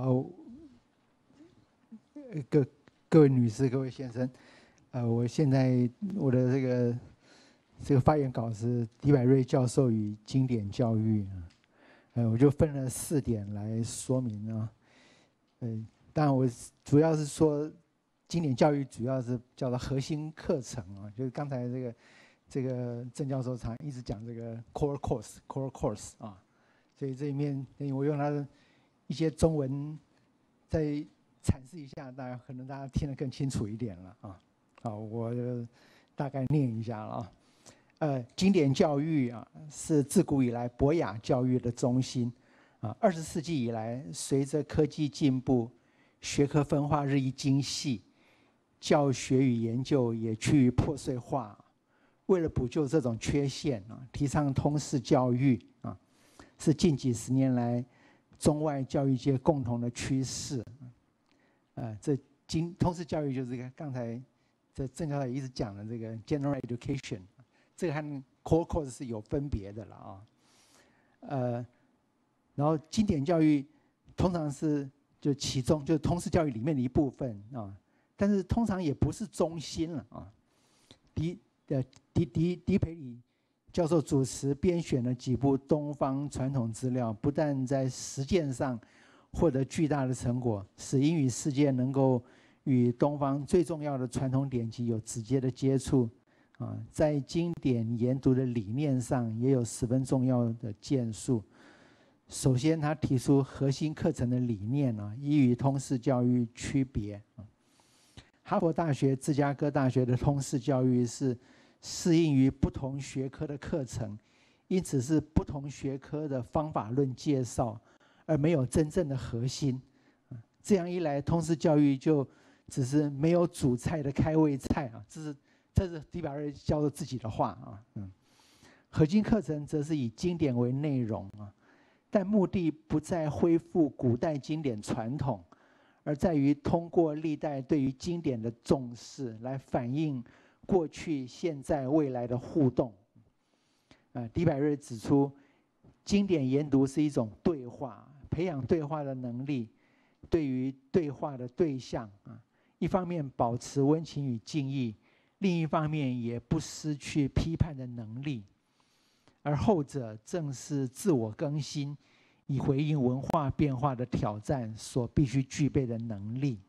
各。各位女士、各位先生，呃，我现在我的这个这个发言稿是狄百瑞教授与经典教育啊，呃，我就分了四点来说明啊，呃，当然我主要是说经典教育主要是叫做核心课程啊，就是刚才这个这个郑教授常一直讲这个 core course、core course 啊，所以这里面我用他的一些中文在。阐释一下，大家可能大家听得更清楚一点了啊。好，我大概念一下了啊。呃，经典教育啊，是自古以来博雅教育的中心啊。二十世纪以来，随着科技进步，学科分化日益精细，教学与研究也趋于破碎化。为了补救这种缺陷啊，提倡通识教育啊，是近几十年来中外教育界共同的趋势。呃，这经通识教育就是这个刚才这郑教授也一直讲的这个 general education， 这个和 core course 是有分别的了啊。呃，然后经典教育通常是就其中就是通识教育里面的一部分啊，但是通常也不是中心了啊。狄呃狄狄狄培里教授主持编选了几部东方传统资料，不但在实践上获得巨大的成果，使英语世界能够与东方最重要的传统典籍有直接的接触，啊，在经典研读的理念上也有十分重要的建树。首先，他提出核心课程的理念啊，以与通识教育区别。哈佛大学、芝加哥大学的通识教育是适应于不同学科的课程，因此是不同学科的方法论介绍。而没有真正的核心，这样一来，通识教育就只是没有主菜的开胃菜啊！这是这是狄百瑞教授自己的话啊，嗯。核心课程则是以经典为内容啊，但目的不在恢复古代经典传统，而在于通过历代对于经典的重视，来反映过去、现在、未来的互动。啊，狄百瑞指出，经典研读是一种对话。培养对话的能力，对于对话的对象啊，一方面保持温情与敬意，另一方面也不失去批判的能力，而后者正是自我更新，以回应文化变化的挑战所必须具备的能力。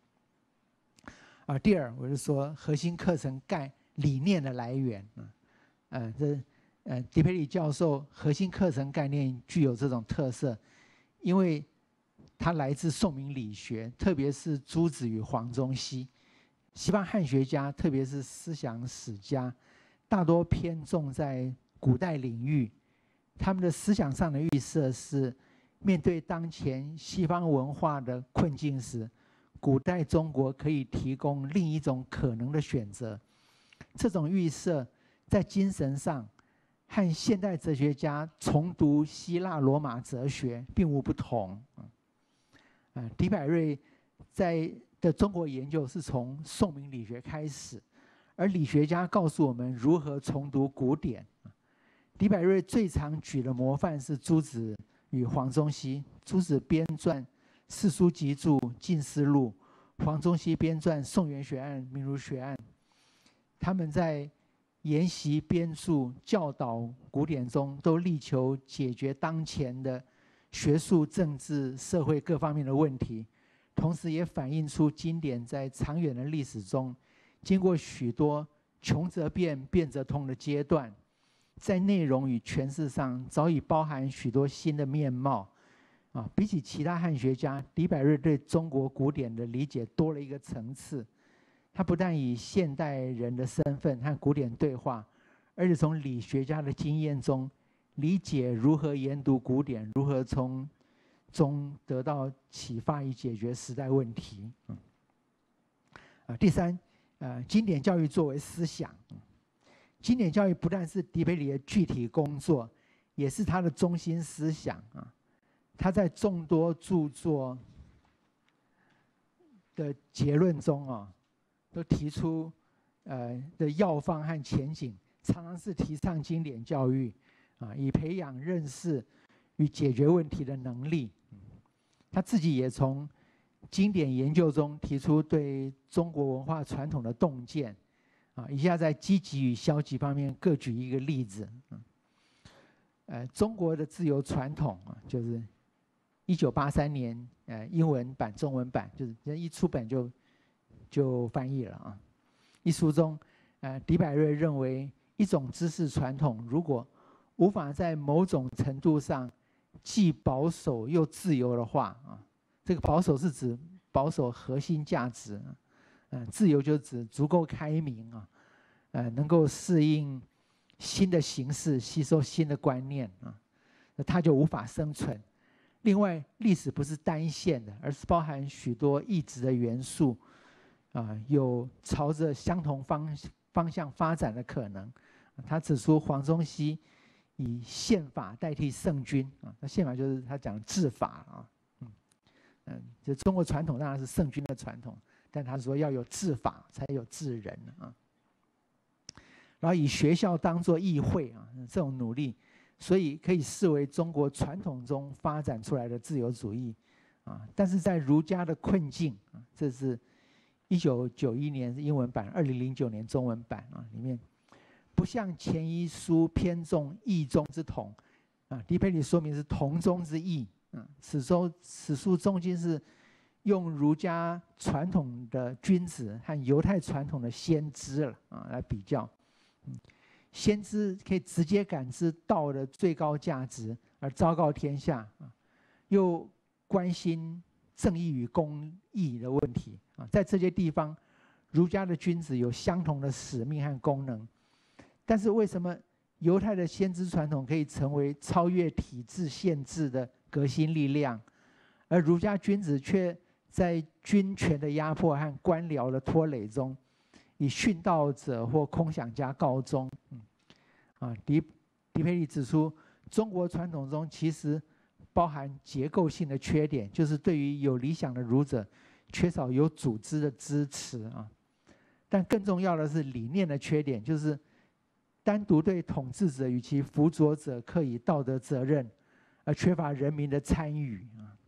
啊，第二，我是说核心课程概理念的来源啊，呃，这呃狄培里教授核心课程概念具有这种特色。 因为它来自宋明理学，特别是朱子与黄宗羲。西方汉学家，特别是思想史家，大多偏重在古代领域。他们的思想上的预设是，面对当前西方文化的困境时，古代中国可以提供另一种可能的选择。这种预设在精神上和现代哲学家重读希腊罗马哲学并无不同。啊，狄百瑞在的中国研究是从宋明理学开始，而理学家告诉我们如何重读古典。狄百瑞最常举的模范是朱子与黄宗羲。朱子编撰《四书集注》《近思录》，黄宗羲编撰《宋元学案》《明儒学案》。他们在研习、编著、教导古典中，都力求解决当前的学术、政治、社会各方面的问题，同时也反映出经典在长远的历史中，经过许多穷则变、变则通的阶段，在内容与诠释上早已包含许多新的面貌。啊，比起其他汉学家，狄百瑞对中国古典的理解多了一个层次。他不但以现代人的身份和古典对话，而且从理学家的经验中理解如何研读古典，如何从中得到启发以解决时代问题。嗯、啊，第三，呃，经典教育作为思想，嗯、经典教育不但是狄培里的具体工作，也是他的中心思想啊。他在众多著作的结论中啊，都提出呃的要方和前景，常常是提倡经典教育啊，以培养认识与解决问题的能力。他自己也从经典研究中提出对中国文化传统的洞见啊，以下在积极与消极方面各举一个例子。呃，中国的自由传统啊，就是一九八三年，呃，英文版、中文版就是一出本就就翻译了啊。一书中，呃，狄百瑞认为，一种知识传统如果无法在某种程度上既保守又自由的话啊，这个保守是指保守核心价值，嗯、呃，自由就指足够开明啊，呃，能够适应新的形式，吸收新的观念啊，那它就无法生存。另外，历史不是单线的，而是包含许多异质的元素，啊，有朝着相同方方向发展的可能。他指出，黄宗羲以宪法代替圣君啊，那宪法就是他讲治法啊，嗯嗯，就中国传统当然是圣君的传统，但他说要有治法才有治人啊。然后以学校当作议会啊，这种努力。所以可以视为中国传统中发展出来的自由主义，啊，但是在儒家的困境啊，这是一九九一年英文版，二零零九年中文版啊里面，不像前一书偏重义中之统，啊，狄培里说明是同中之义，啊，此书此书中间是用儒家传统的君子和犹太传统的先知了啊来比较，嗯。先知可以直接感知道的最高价值，而昭告天下啊，又关心正义与公义的问题啊，在这些地方，儒家的君子有相同的使命和功能。但是为什么犹太的先知传统可以成为超越体制限制的革新力量，而儒家君子却在君权的压迫和官僚的拖累中，以殉道者或空想家告终。嗯，啊，狄狄培里指出，中国传统中其实包含结构性的缺点，就是对于有理想的儒者，缺少有组织的支持啊。但更重要的是理念的缺点，就是单独对统治者与其辅佐者课以道德责任，而缺乏人民的参与啊。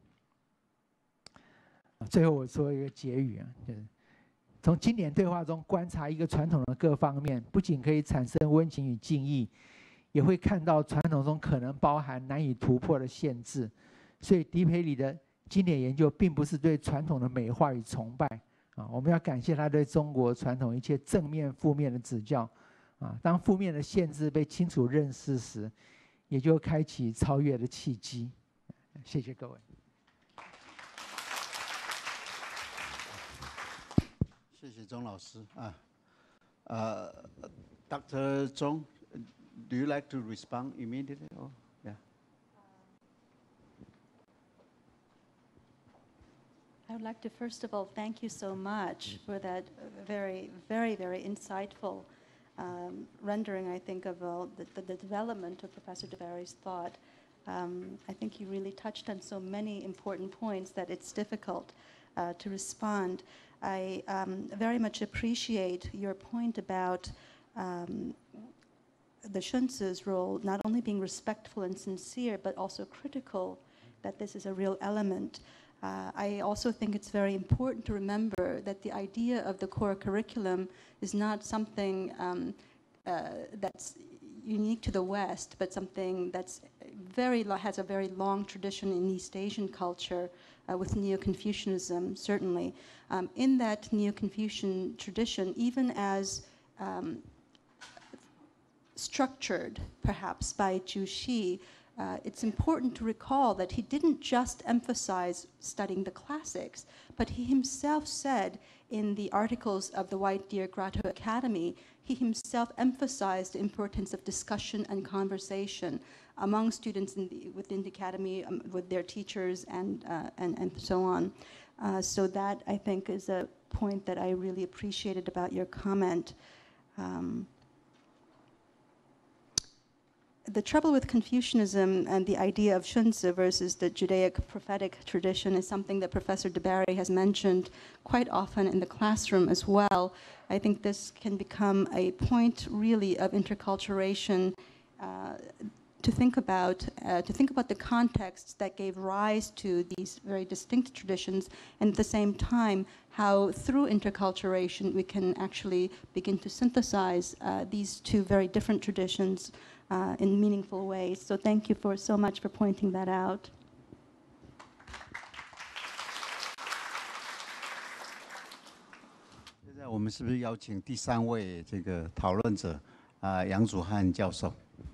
最后我说一个结语啊，就是从经典对话中观察一个传统的各方面，不仅可以产生温情与敬意，也会看到传统中可能包含难以突破的限制。所以狄培里的经典研究并不是对传统的美化与崇拜啊，我们要感谢他对中国传统一切正面、负面的指教啊。当负面的限制被清楚认识时，也就开启超越的契机。 谢谢各位。 谢谢钟老师啊。呃 ，Doctor Zhong, do you like to respond immediately? Or yeah. I would like to first of all thank you so much for that very, very, very insightful um, rendering, I think, of uh, the, the, the development of Professor DeBerry's thought. Um, I think you really touched on so many important points that it's difficult uh, to respond. I um, very much appreciate your point about um, the Shunzi's role not only being respectful and sincere, but also critical, that this is a real element. Uh, I also think it's very important to remember that the idea of the core curriculum is not something um, uh, that's unique to the West, but something that's very has a very long tradition in East Asian culture uh, with Neo-Confucianism, certainly. Um, in that Neo-Confucian tradition, even as um, structured, perhaps, by Zhu Xi, Uh, it's important to recall that he didn't just emphasize studying the classics, but he himself said in the articles of the White Deer Grotto Academy, he himself emphasized the importance of discussion and conversation among students in the, within the academy, um, with their teachers, and, uh, and, and so on. Uh, so that, I think, is a point that I really appreciated about your comment. Um, The trouble with Confucianism and the idea of Shunzi versus the Judaic prophetic tradition is something that Professor DeBerry has mentioned quite often in the classroom as well. I think this can become a point really of interculturation uh, to think about, uh, to think about the contexts that gave rise to these very distinct traditions, and at the same time, how through interculturation we can actually begin to synthesize uh, these two very different traditions Uh, in meaningful ways. So thank you for so much for pointing that out. 现在我们是不是邀请第三位这个讨论者啊，杨祖翰教授？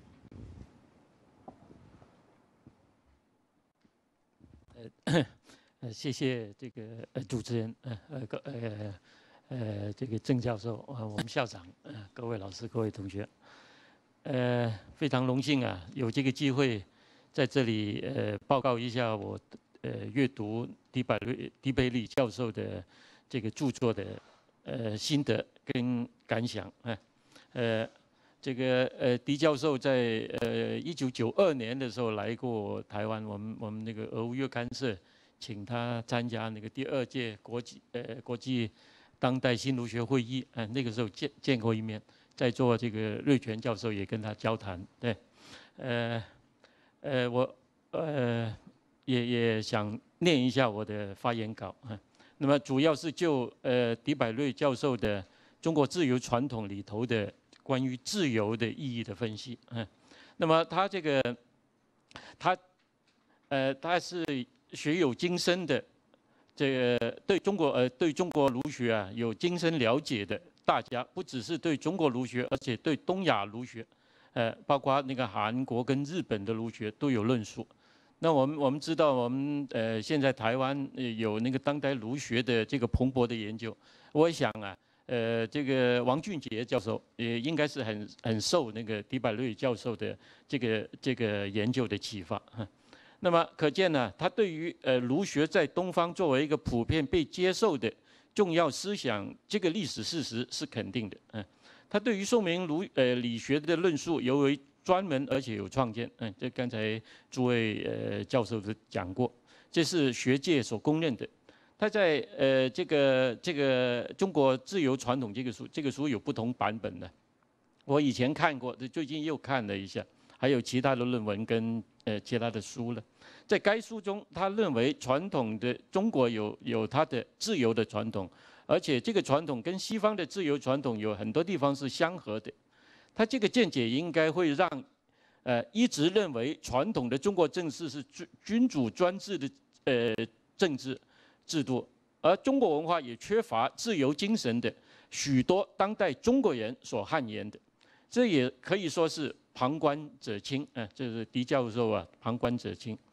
呃，呃，谢谢这个呃主持人，呃呃各呃呃这个郑教授，呃我们校长，呃各位老师，各位同学。 呃，非常荣幸啊，有这个机会在这里呃报告一下我呃阅读迪百瑞迪贝利教授的这个著作的呃心得跟感想啊。呃，这个呃迪教授在呃一九九二年的时候来过台湾，我们我们那个俄乌月刊社请他参加那个第二届国际呃国际当代新儒学会议，啊、呃，那个时候见见过一面。 在座这个瑞全教授也跟他交谈，对，呃，呃，我呃也也想念一下我的发言稿啊。那么主要是就呃狄百瑞教授的中国自由传统里头的关于自由的意义的分析，嗯，那么他这个他呃他是学有精深的，这个对中国呃对中国儒学啊有精深了解的。 大家不只是对中国儒学，而且对东亚儒学，呃，包括那个韩国跟日本的儒学都有论述。那我们我们知道，我们呃现在台湾有那个当代儒学的这个蓬勃的研究。我想啊，呃，这个王俊杰教授也应该是很很受那个狄百瑞教授的这个这个研究的启发。那么可见呢，他对于呃儒学在东方作为一个普遍被接受的。 重要思想，这个历史事实是肯定的。嗯，他对于宋明儒呃理学的论述尤为专门而且有创建。嗯，这刚才诸位呃教授都讲过，这是学界所公认的。他在呃这个这个中国自由传统这个书，这个书有不同版本的。我以前看过，最近又看了一下，还有其他的论文跟呃其他的书了。 在该书中，他认为传统的中国有有它的自由的传统，而且这个传统跟西方的自由传统有很多地方是相合的。他这个见解应该会让，呃，一直认为传统的中国政治是君君主专制的呃政治制度，而中国文化也缺乏自由精神的许多当代中国人所汗颜的，这也可以说是旁观者清。啊、呃，这是狄教授啊，旁观者清。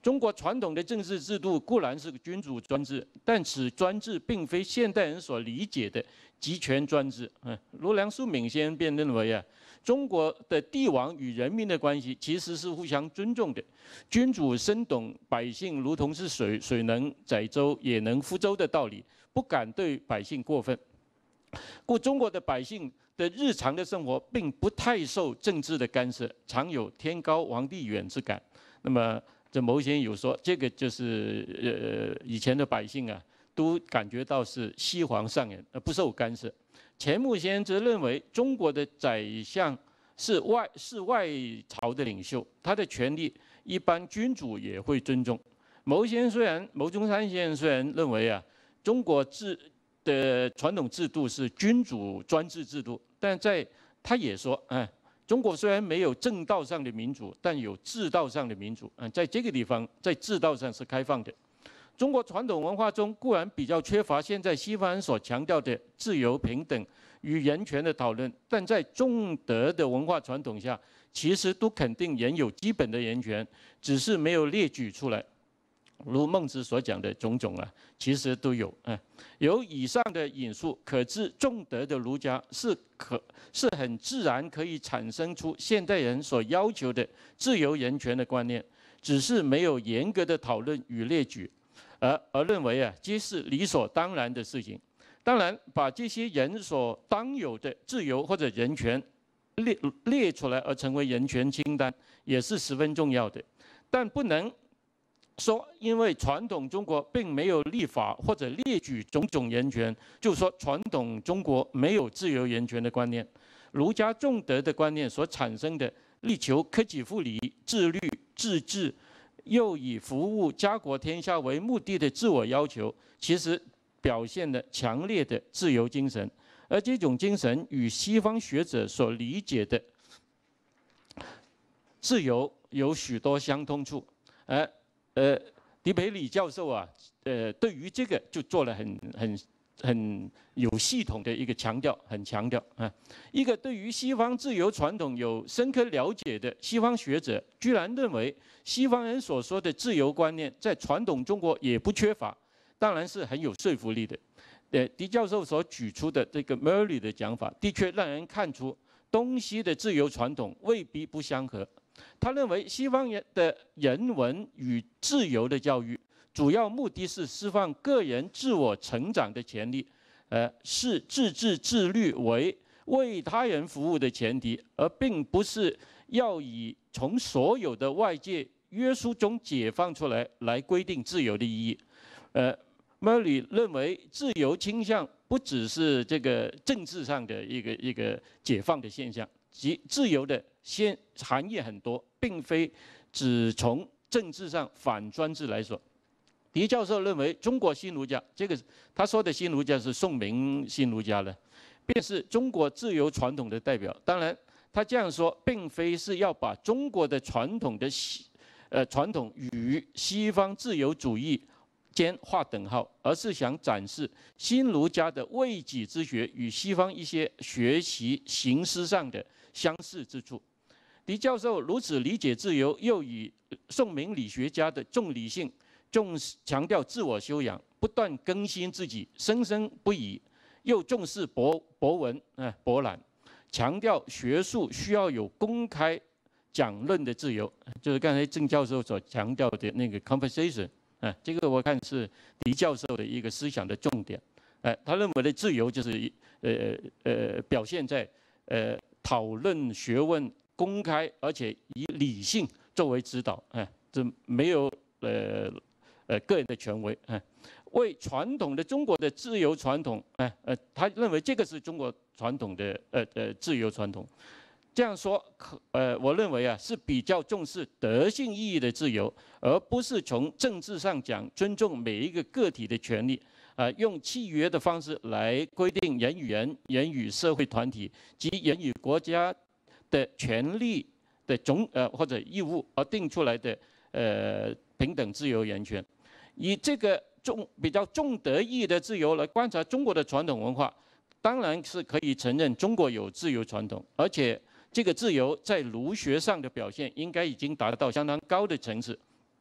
中国传统的政治制度固然是君主专制，但此专制并非现代人所理解的集权专制。嗯，如梁漱溟先生便认为啊，中国的帝王与人民的关系其实是互相尊重的，君主深懂百姓如同是水，水能载舟也能覆舟的道理，不敢对百姓过分。故中国的百姓的日常的生活并不太受政治的干涉，常有天高皇帝远之感。那么这牟先生有说，这个就是呃以前的百姓啊，都感觉到是西皇上人，而不受干涉。钱穆先生则认为，中国的宰相是外是外朝的领袖，他的权力一般君主也会尊重。牟先生虽然牟宗三先生虽然认为啊，中国制的传统制度是君主专制制度，但在他也说，哎。中国虽然没有正道上的民主，但有治道上的民主。嗯，在这个地方，在治道上是开放的。中国传统文化中固然比较缺乏现在西方人所强调的自由、平等与人权的讨论，但在中德的文化传统下，其实都肯定人有基本的人权，只是没有列举出来。如孟子所讲的种种啊，其实都有。嗯，由以上的引述可知，重德的儒家是可是很自然可以产生出现代人所要求的自由人权的观念，只是没有严格的讨论与列举，而而认为啊，皆是理所当然的事情。当然，把这些人所当有的自由或者人权列列出来而成为人权清单，也是十分重要的，但不能说因为传统中国并没有立法或者列举种种人权，就说传统中国没有自由人权的观念。儒家重德的观念所产生的力求克己复礼、自律、自治，又以服务家国天下为目的的自我要求，其实表现了强烈的自由精神，而这种精神与西方学者所理解的自由有许多相通处。而呃，迪培里教授啊，呃，对于这个就做了很很很有系统的一个强调，很强调啊。一个对于西方自由传统有深刻了解的西方学者，居然认为西方人所说的自由观念在传统中国也不缺乏，当然是很有说服力的。呃，狄教授所举出的这个 Murray 的讲法，的确让人看出东西的自由传统未必不相合。他认为西方人的人文与自由的教育，主要目的是释放个人自我成长的权利，呃，视自治自律为为他人服务的前提，而并不是要以从所有的外界约束中解放出来来规定自由的意义。呃 ，Murray 认为自由倾向不只是这个政治上的一个一个解放的现象。即自由的先含义很多，并非只从政治上反专制来说。狄教授认为，中国新儒家，这个他说的新儒家是宋明新儒家了，便是中国自由传统的代表。当然，他这样说，并非是要把中国的传统的西呃传统与西方自由主义间划等号，而是想展示新儒家的为己之学与西方一些学习形式上的相似之处。狄教授如此理解自由，又以宋明理学家的重理性、重强调自我修养、不断更新自己、生生不已，又重视博博文啊博览，强调学术需要有公开讲论的自由，就是刚才郑教授所强调的那个 conversation 啊，这个我看是狄教授的一个思想的重点。哎、呃，他认为的自由就是呃呃表现在呃。讨论学问公开，而且以理性作为指导，哎，这没有呃呃个人的权威，哎，为传统的中国的自由传统，哎呃，他认为这个是中国传统的呃呃自由传统。这样说，呃，我认为啊是比较重视德性意义的自由，而不是从政治上讲尊重每一个个体的权利。啊，用契约的方式来规定人与人、人与社会团体及人与国家的权利的总呃或者义务而定出来的呃平等、自由、人权，以这个重比较重德义的自由来观察中国的传统文化，当然是可以承认中国有自由传统，而且这个自由在儒学上的表现应该已经达到相当高的层次。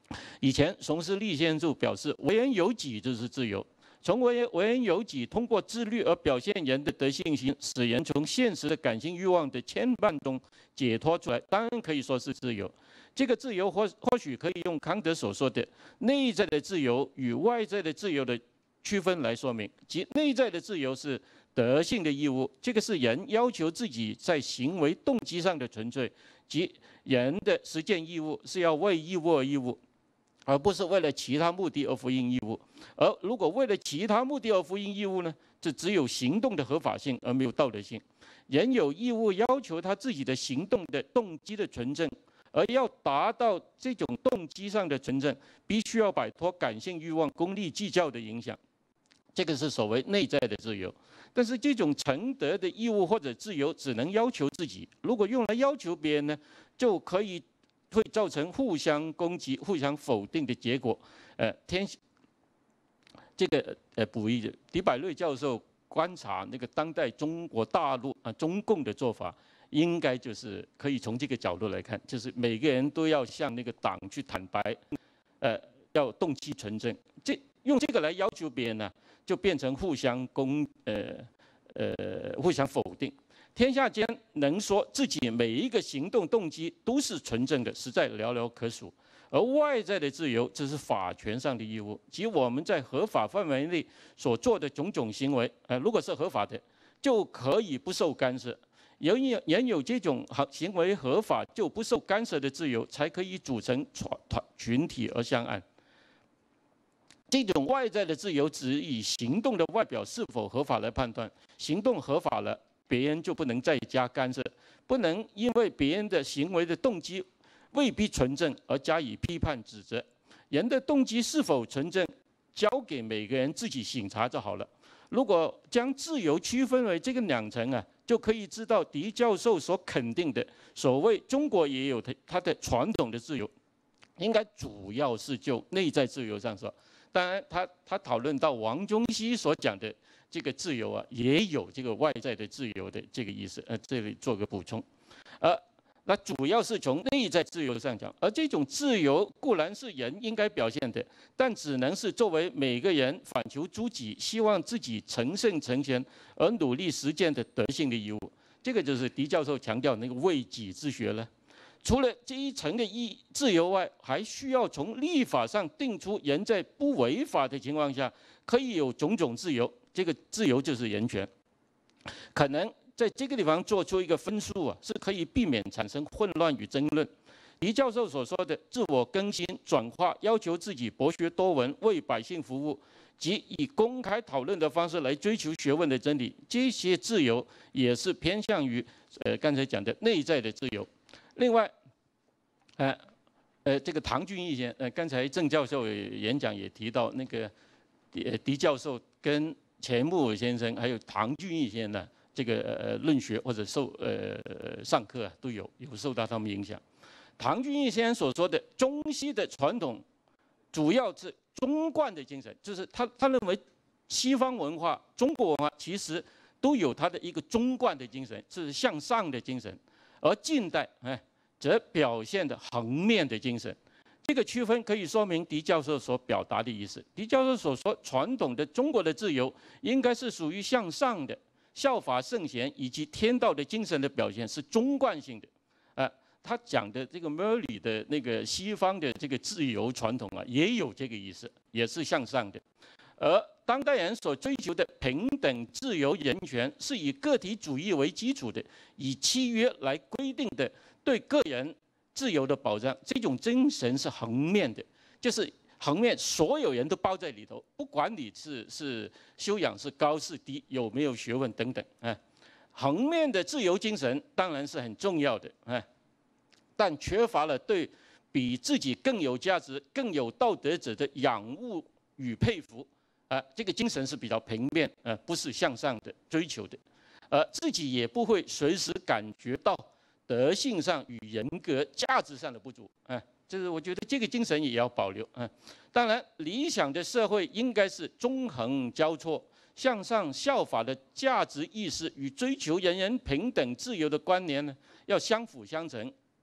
以前熊十力先生表示，为人有己就是自由。从为为人有己，通过自律而表现人的德性心，使人从现实的感性欲望的牵绊中解脱出来，当然可以说是自由。这个自由或或许可以用康德所说的内在的自由与外在的自由的区分来说明，即内在的自由是德性的义务，这个是人要求自己在行为动机上的纯粹，即人的实践义务是要为义务而义务，而不是为了其他目的而服膺义务。而如果为了其他目的而服膺义务呢，这只有行动的合法性而没有道德性。人有义务要求他自己的行动的动机的纯正，而要达到这种动机上的纯正，必须要摆脱感性欲望、功利计较的影响。这个是所谓内在的自由。但是这种承德的义务或者自由只能要求自己，如果用来要求别人呢，就可以会造成互相攻击、互相否定的结果。呃，天，这个呃补一句，狄百瑞教授观察那个当代中国大陆啊、呃、中共的做法，应该就是可以从这个角度来看，就是每个人都要向那个党去坦白，呃，要动机纯正。这用这个来要求别人呢，就变成互相攻呃呃互相否定。天下间能说自己每一个行动动机都是纯正的，实在寥寥可数。而外在的自由，这是法权上的义务，即我们在合法范围内所做的种种行为，呃，如果是合法的，就可以不受干涉。人有人有这种行为合法就不受干涉的自由，才可以组成团团群体而相安。这种外在的自由只以行动的外表是否合法来判断，行动合法了，别人就不能再加干涉，不能因为别人的行为的动机未必纯正而加以批判指责。人的动机是否纯正，交给每个人自己省察就好了。如果将自由区分为这个两层啊，就可以知道狄教授所肯定的所谓中国也有它的传统的自由，应该主要是就内在自由上说。当然他，他他讨论到王中熙所讲的这个自由啊，也有这个外在的自由的这个意思。呃，这里做个补充。呃，那主要是从内在自由上讲，而这种自由固然是人应该表现的，但只能是作为每个人反求诸己，希望自己成圣成贤而努力实践的德性的义务。这个就是狄教授强调那个为己之学了。除了这一层的义自由外，还需要从立法上定出人在不违法的情况下可以有种种自由，这个自由就是人权。可能在这个地方做出一个分数啊，是可以避免产生混乱与争论。狄教授所说的自我更新、转化，要求自己博学多闻，为百姓服务，即以公开讨论的方式来追求学问的真理，这些自由也是偏向于呃刚才讲的内在的自由。另外，呃，呃，这个唐俊毅先，呃，刚才郑教授演讲也提到，那个狄狄教授跟钱穆尔先生还有唐俊毅先生呢，这个呃论学或者受呃上课啊，都有有受到他们影响。唐俊毅先生所说的中西的传统，主要是中贯的精神，就是他他认为西方文化、中国文化其实都有它的一个中贯的精神，是向上的精神。而近代，哎，则表现的横面的精神。这个区分可以说明狄教授所表达的意思。狄教授所说，传统的中国的自由应该是属于向上的、效法圣贤以及天道的精神的表现，是中贯性的。呃，他讲的这个 Merleau 的那个西方的这个自由传统啊，也有这个意思，也是向上的。而当代人所追求的平等、自由、人权，是以个体主义为基础的，以契约来规定的对个人自由的保障。这种精神是横面的，就是横面所有人都包在里头，不管你是是修养是高是低，有没有学问等等啊。横面的自由精神当然是很重要的啊，但缺乏了对比自己更有价值、更有道德者的仰慕与佩服。啊，这个精神是比较平面，呃，不是向上的追求的，呃，自己也不会随时感觉到德性上与人格价值上的不足，啊，就是我觉得这个精神也要保留，啊，当然，理想的社会应该是中横交错，向上效法的价值意识与追求人人平等自由的观念呢，要相辅相成，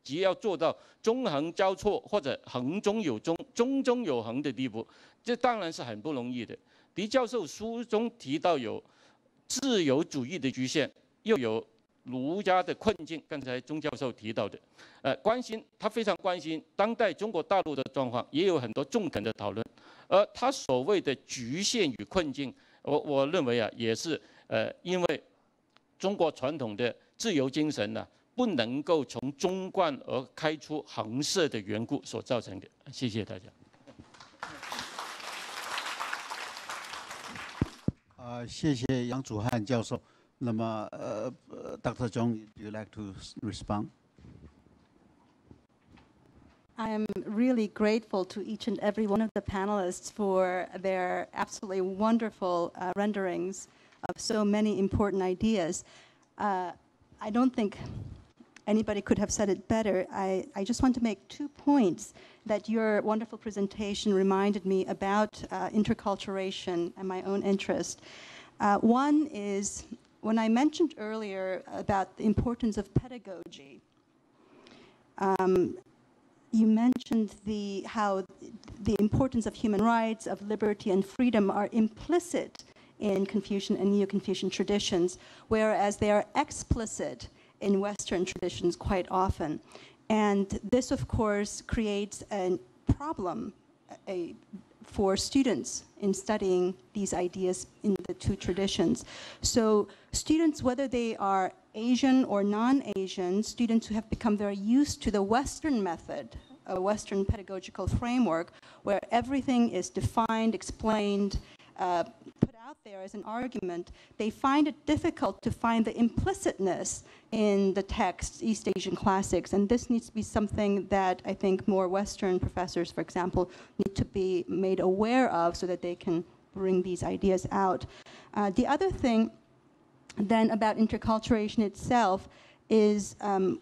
即要做到中横交错或者横中有中、中中有横的地步，这当然是很不容易的。狄教授书中提到有自由主义的局限，又有儒家的困境，刚才钟教授提到的，呃，关心他非常关心当代中国大陆的状况，也有很多中肯的讨论。而他所谓的局限与困境，我我认为啊，也是呃，因为中国传统的自由精神呢、啊，不能够从中贯而开出横射的缘故所造成的。谢谢大家。 啊、呃，谢谢杨祖汉教授。那么，呃，Doctor Zhong, you like to respond? I am really grateful to each and every one of the panelists for their absolutely wonderful uh, renderings of so many important ideas. Uh, I don't think anybody could have said it better. I, I just want to make two points that your wonderful presentation reminded me about uh, interculturation and my own interest. Uh, one is when I mentioned earlier about the importance of pedagogy. Um, You mentioned the, how the importance of human rights, of liberty and freedom are implicit in Confucian and Neo-Confucian traditions, whereas they are explicit in Western traditions quite often. And this, of course, creates a problem a, for students in studying these ideas in the two traditions. So students, whether they are Asian or non-Asian, students who have become very used to the Western method, a Western pedagogical framework, where everything is defined, explained, uh, put out there as an argument, they find it difficult to find the implicitness in the texts, East Asian classics, and this needs to be something that I think more Western professors, for example, need to be made aware of so that they can bring these ideas out. Uh, the other thing then about interculturation itself is um,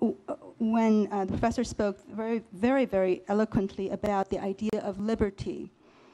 when uh, the professor spoke very, very, very eloquently about the idea of liberty.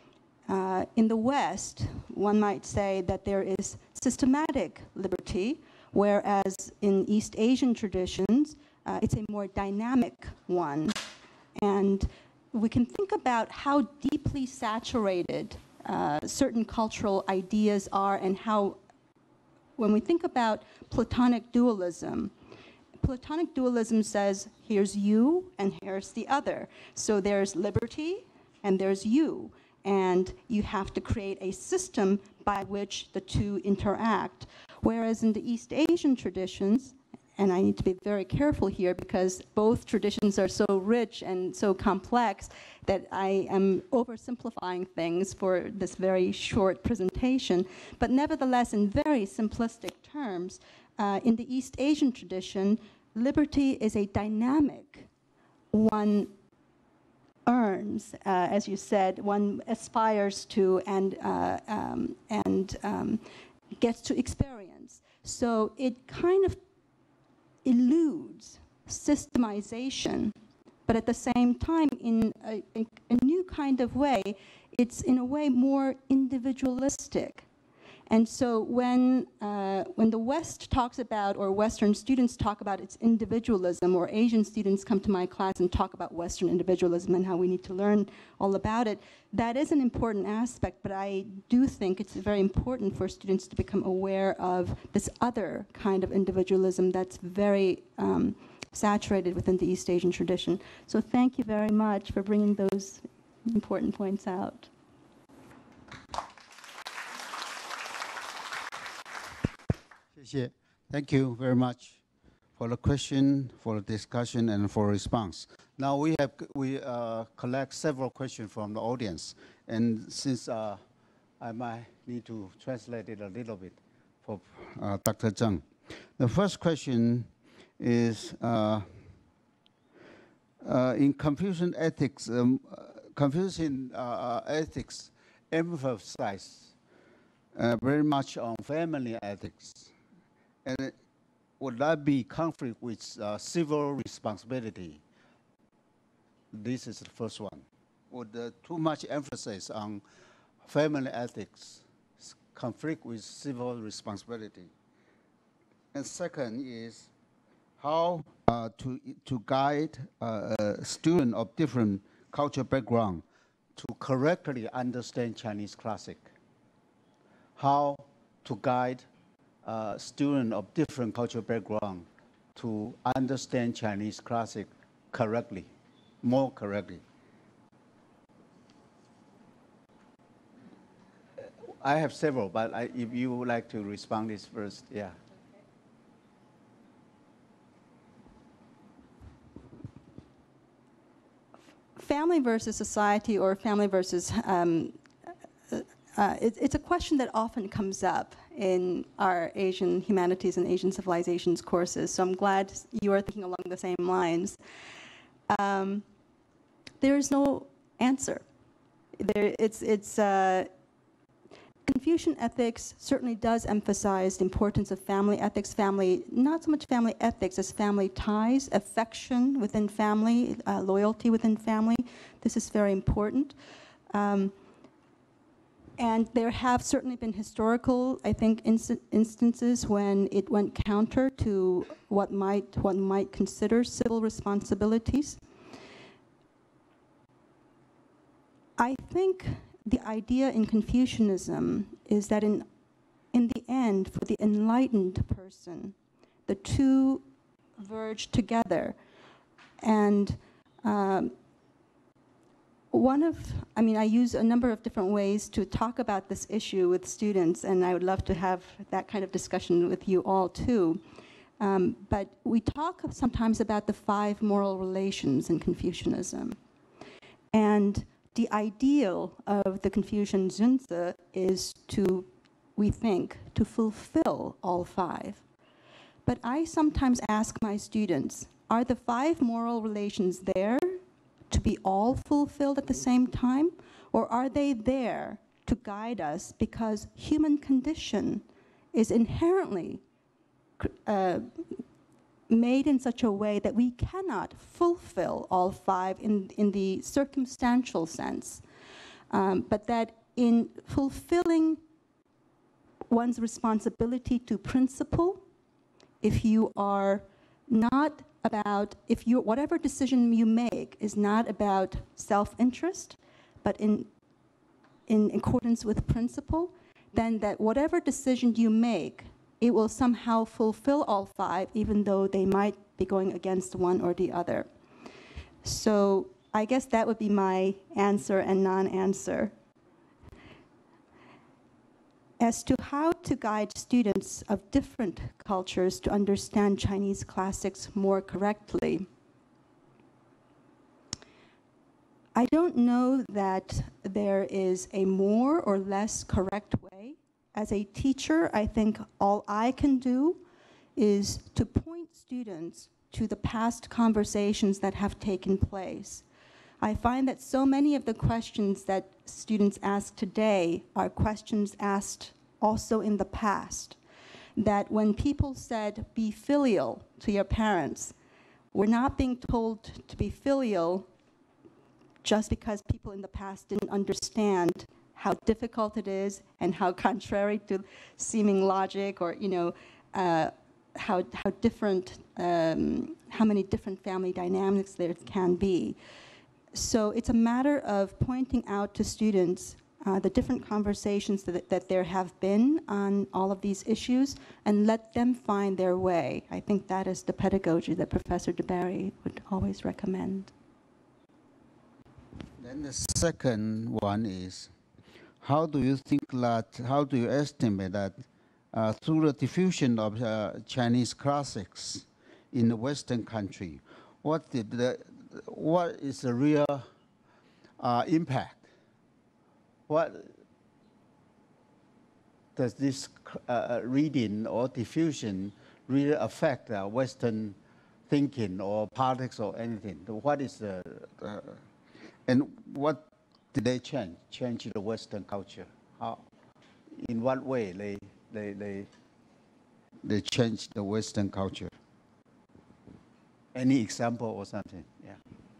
Uh, in the West, one might say that there is systematic liberty, whereas in East Asian traditions, uh, it's a more dynamic one. And we can think about how deeply saturated uh, certain cultural ideas are and how, when we think about Platonic dualism, Platonic dualism says, here's you and here's the other. So there's liberty and there's you. And you have to create a system by which the two interact. Whereas in the East Asian traditions, and I need to be very careful here because both traditions are so rich and so complex that I am oversimplifying things for this very short presentation. But nevertheless, in very simplistic terms, uh, in the East Asian tradition, liberty is a dynamic one earns, uh, as you said, one aspires to and, uh, um, and um, gets to experience. So it kind of eludes systemization, but at the same time, in a, a, a new kind of way, it's in a way more individualistic. And so when, uh, when the West talks about, or Western students talk about its individualism, or Asian students come to my class and talk about Western individualism and how we need to learn all about it, that is an important aspect, but I do think it's very important for students to become aware of this other kind of individualism that's very um, saturated within the East Asian tradition. So thank you very much for bringing those important points out. Thank you very much for the question, for the discussion, and for response. Now we have we uh, collect several questions from the audience, and since uh, I might need to translate it a little bit for uh, Doctor Zheng. The first question is uh, uh, in Confucian ethics. Um, Confucian uh, ethics emphasize uh, very much on family ethics. And would that be conflict with uh, civil responsibility? This is the first one. Would uh, too much emphasis on family ethics conflict with civil responsibility? And second is, how uh, to, to guide uh, a student of different cultural background to correctly understand Chinese classic. How to guide a student of different cultural background to understand Chinese classic correctly, more correctly. I have several, but I, if you would like to respond this first, yeah. Family versus society, or family versus, um, uh, it, it's a question that often comes up in our Asian humanities and Asian civilizations courses, so I'm glad you are thinking along the same lines. Um, there is no answer. There, it's, it's, uh, Confucian ethics certainly does emphasize the importance of family ethics, family, not so much family ethics as family ties, affection within family, uh, loyalty within family. This is very important. Um, and there have certainly been historical, I think, inst instances when it went counter to what might, one might consider civil responsibilities. I think the idea in Confucianism is that in, in the end, for the enlightened person, the two verge together. And um, one of, I mean, I use a number of different ways to talk about this issue with students, and I would love to have that kind of discussion with you all too. Um, but we talk sometimes about the five moral relations in Confucianism. And the ideal of the Confucian Zunzi is to, we think, to fulfill all five. But I sometimes ask my students, are the five moral relations there to be all fulfilled at the same time? Or are they there to guide us because human condition is inherently uh, made in such a way that we cannot fulfill all five in, in the circumstantial sense, um, but that in fulfilling one's responsibility to principle, if you are not about, if you, whatever decision you make is not about self-interest, but in, in accordance with principle, then that whatever decision you make, it will somehow fulfill all five, even though they might be going against one or the other. So I guess that would be my answer and non-answer. As to how to guide students of different cultures to understand Chinese classics more correctly, I don't know that there is a more or less correct way. As a teacher, I think all I can do is to point students to the past conversations that have taken place. I find that so many of the questions that students ask today are questions asked also in the past. That when people said, be filial to your parents, we're not being told to be filial just because people in the past didn't understand how difficult it is and how contrary to seeming logic, or, you know, uh, how, how different, um, how many different family dynamics there can be. So it's a matter of pointing out to students uh, the different conversations that, that there have been on all of these issues, and let them find their way. I think that is the pedagogy that Professor DeBerry would always recommend. Then the second one is, how do you think that, how do you estimate that uh, through the diffusion of uh, Chinese classics in the Western country, what, did the, what is the real uh, impact? What does this uh, reading or diffusion really affect uh, Western thinking or politics or anything? What is the, uh, and what did they change, change the Western culture? How, in what way they, they, they, they changed the Western culture? Any example or something? Yeah.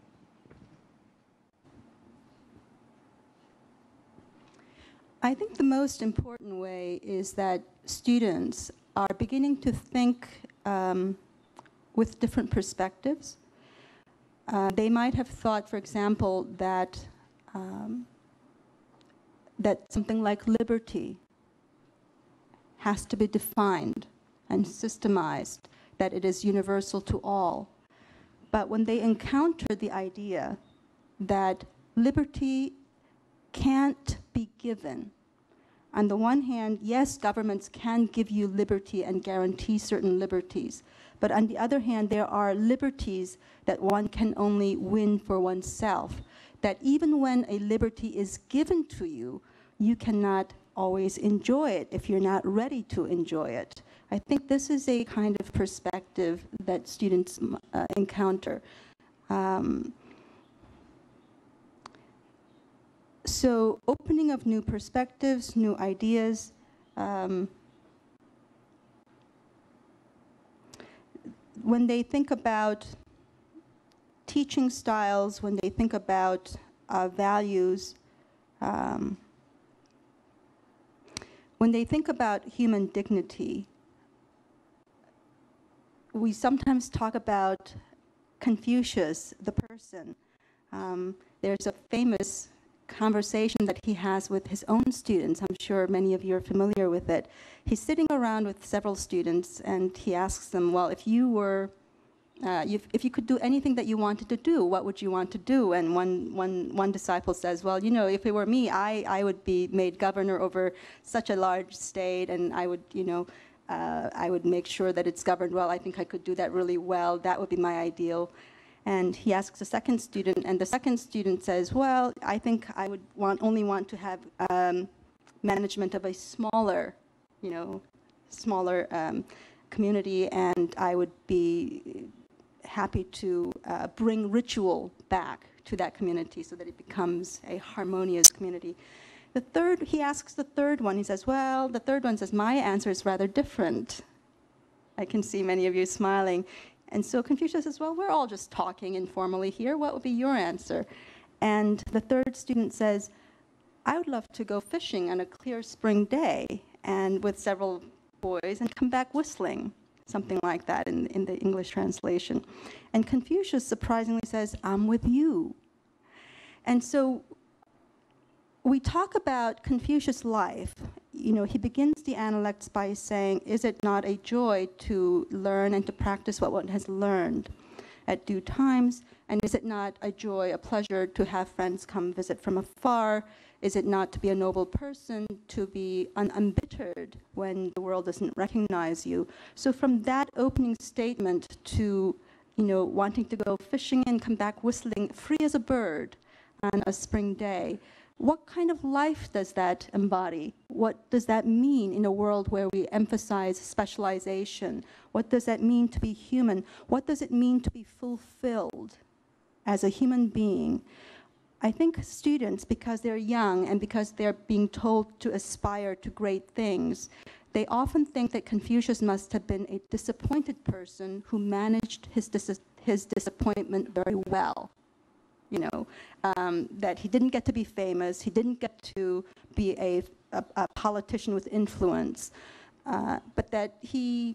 I think the most important way is that students are beginning to think um, with different perspectives. Uh, they might have thought, for example, that, um, that something like liberty has to be defined and systemized, that it is universal to all. But when they encounter the idea that liberty can't be given, on the one hand, yes, governments can give you liberty and guarantee certain liberties. But on the other hand, there are liberties that one can only win for oneself. That even when a liberty is given to you, you cannot always enjoy it if you're not ready to enjoy it. I think this is a kind of perspective that students uh, encounter. Um, so opening of new perspectives, new ideas, um, when they think about teaching styles, when they think about uh, values, um, when they think about human dignity, we sometimes talk about Confucius, the person. Um, there's a famous conversation that he has with his own students. I'm sure many of you are familiar with it. He's sitting around with several students and he asks them, well, if you were, uh, if, if you could do anything that you wanted to do, what would you want to do? And one, one, one disciple says, well, you know, if it were me, I, I would be made governor over such a large state, and I would, you know, uh, I would make sure that it's governed well. I think I could do that really well. That would be my ideal. And he asks a second student, and the second student says, well, I think I would want, only want to have um, management of a smaller, you know, smaller um, community, and I would be happy to uh, bring ritual back to that community so that it becomes a harmonious community. The third, he asks the third one, he says, well, the third one says, my answer is rather different. I can see many of you smiling. And so Confucius says, well, we're all just talking informally here. What would be your answer? And the third student says, I would love to go fishing on a clear spring day and with several boys and come back whistling, something like that in, in the English translation. And Confucius surprisingly says, I'm with you. And so we talk about Confucius' life. You know, he begins the Analects by saying, is it not a joy to learn and to practice what one has learned at due times? And is it not a joy, a pleasure to have friends come visit from afar? Is it not to be a noble person, to be un unbittered when the world doesn't recognize you? So from that opening statement to, you know, wanting to go fishing and come back whistling, free as a bird on a spring day, what kind of life does that embody? What does that mean in a world where we emphasize specialization? What does that mean to be human? What does it mean to be fulfilled as a human being? I think students, because they're young and because they're being told to aspire to great things, they often think that Confucius must have been a disappointed person who managed his, dis his disappointment very well. You know, um, that he didn't get to be famous, he didn't get to be a, a, a politician with influence, uh, but that he,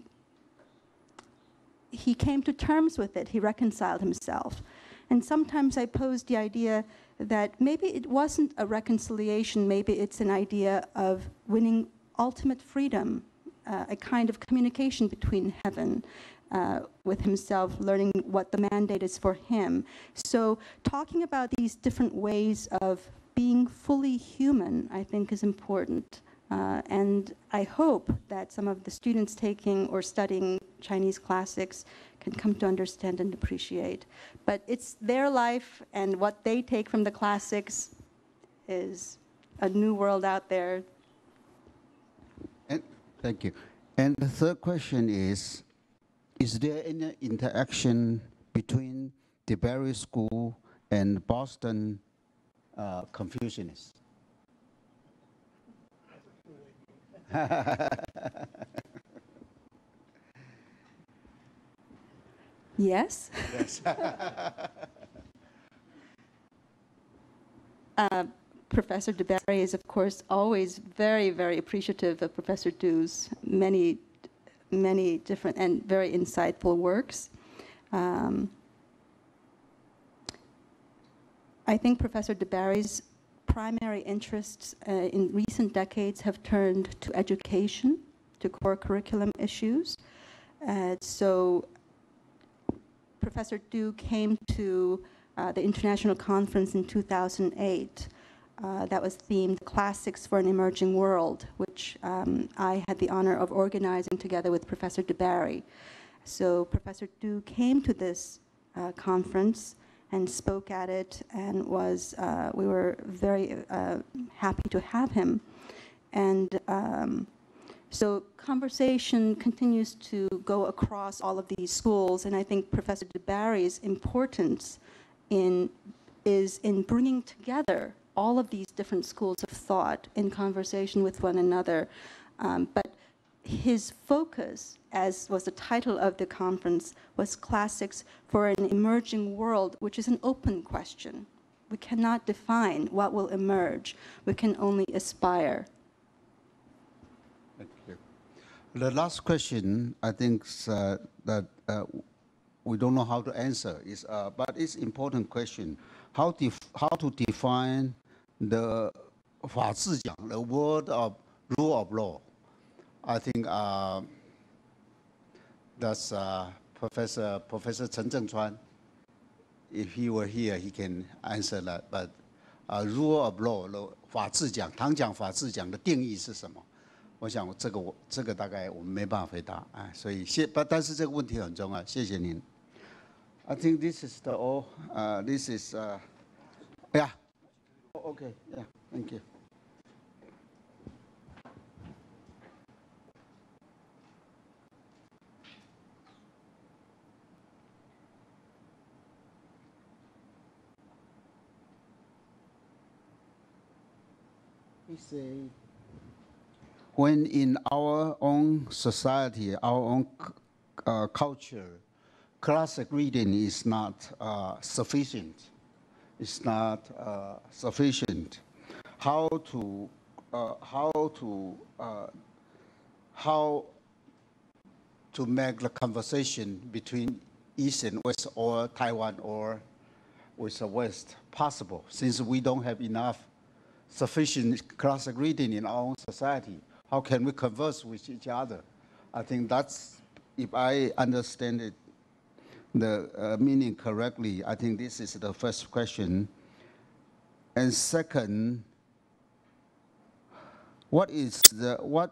he came to terms with it, he reconciled himself. And sometimes I pose the idea that maybe it wasn't a reconciliation, maybe it's an idea of winning ultimate freedom, uh, a kind of communication between heaven Uh, with himself, learning what the mandate is for him. So talking about these different ways of being fully human, I think, is important. Uh, and I hope that some of the students taking or studying Chinese classics can come to understand and appreciate. But it's their life, and what they take from the classics is a new world out there. And, thank you. And the third question is, is there any interaction between DeBerry School and Boston uh, Confucianists? Yes. Yes. uh, Professor DeBerry is, of course, always very, very appreciative of Professor Du's many many different and very insightful works. Um, I think Professor DeBarry's primary interests uh, in recent decades have turned to education, to core curriculum issues. Uh, so Professor Du came to uh, the international conference in two thousand eight uh, that was themed Classics for an Emerging World, which um, I had the honor of organizing together with Professor DeBarry. So Professor Du came to this uh, conference and spoke at it, and was uh, we were very uh, happy to have him. And um, so conversation continues to go across all of these schools, and I think Professor DeBarry's importance in, is in bringing together all of these different schools of thought in conversation with one another. Um, but his focus, as was the title of the conference, was Classics for an Emerging World, which is an open question. We cannot define what will emerge. We can only aspire. Thank you. The last question, I think uh, that uh, we don't know how to answer, is, uh, but it's an important question. How, def how to define the 法治讲, the word of rule of law? I think uh, that's uh, Professor Professor Chen Zhengchuan. If he were here, he can answer that. But uh, rule of law, 法治讲, 唐讲法治讲的定义是什么？我想这个我这个大概我们没办法回答啊，所以谢，但是这个问题很重要，谢谢您。I think this is the all. Uh, this is uh, yeah. Okay. Yeah. Thank you. When in our own society, our own uh, culture, classic reading is not uh, sufficient. It's not uh, sufficient. How to, uh, how to, uh, how to make the conversation between East and West, or Taiwan, or with the West possible, since we don't have enough sufficient classic reading in our own society? How can we converse with each other? I think that's, if I understand it, the uh, meaning correctly, I think this is the first question. And second, what is the, what,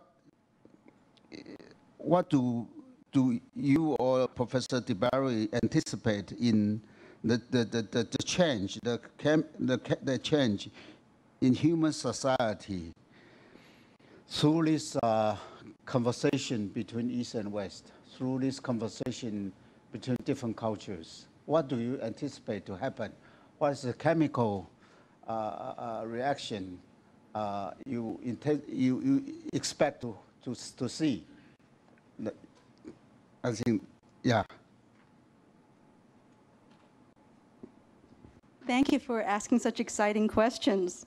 what do, do you or Professor DeBarry anticipate in the, the, the, the, the change, the, the, the change in human society through this uh, conversation between East and West, through this conversation between different cultures? What do you anticipate to happen? What is the chemical uh, uh, reaction uh, you, intend, you, you expect to, to, to see? I think, yeah. Thank you for asking such exciting questions.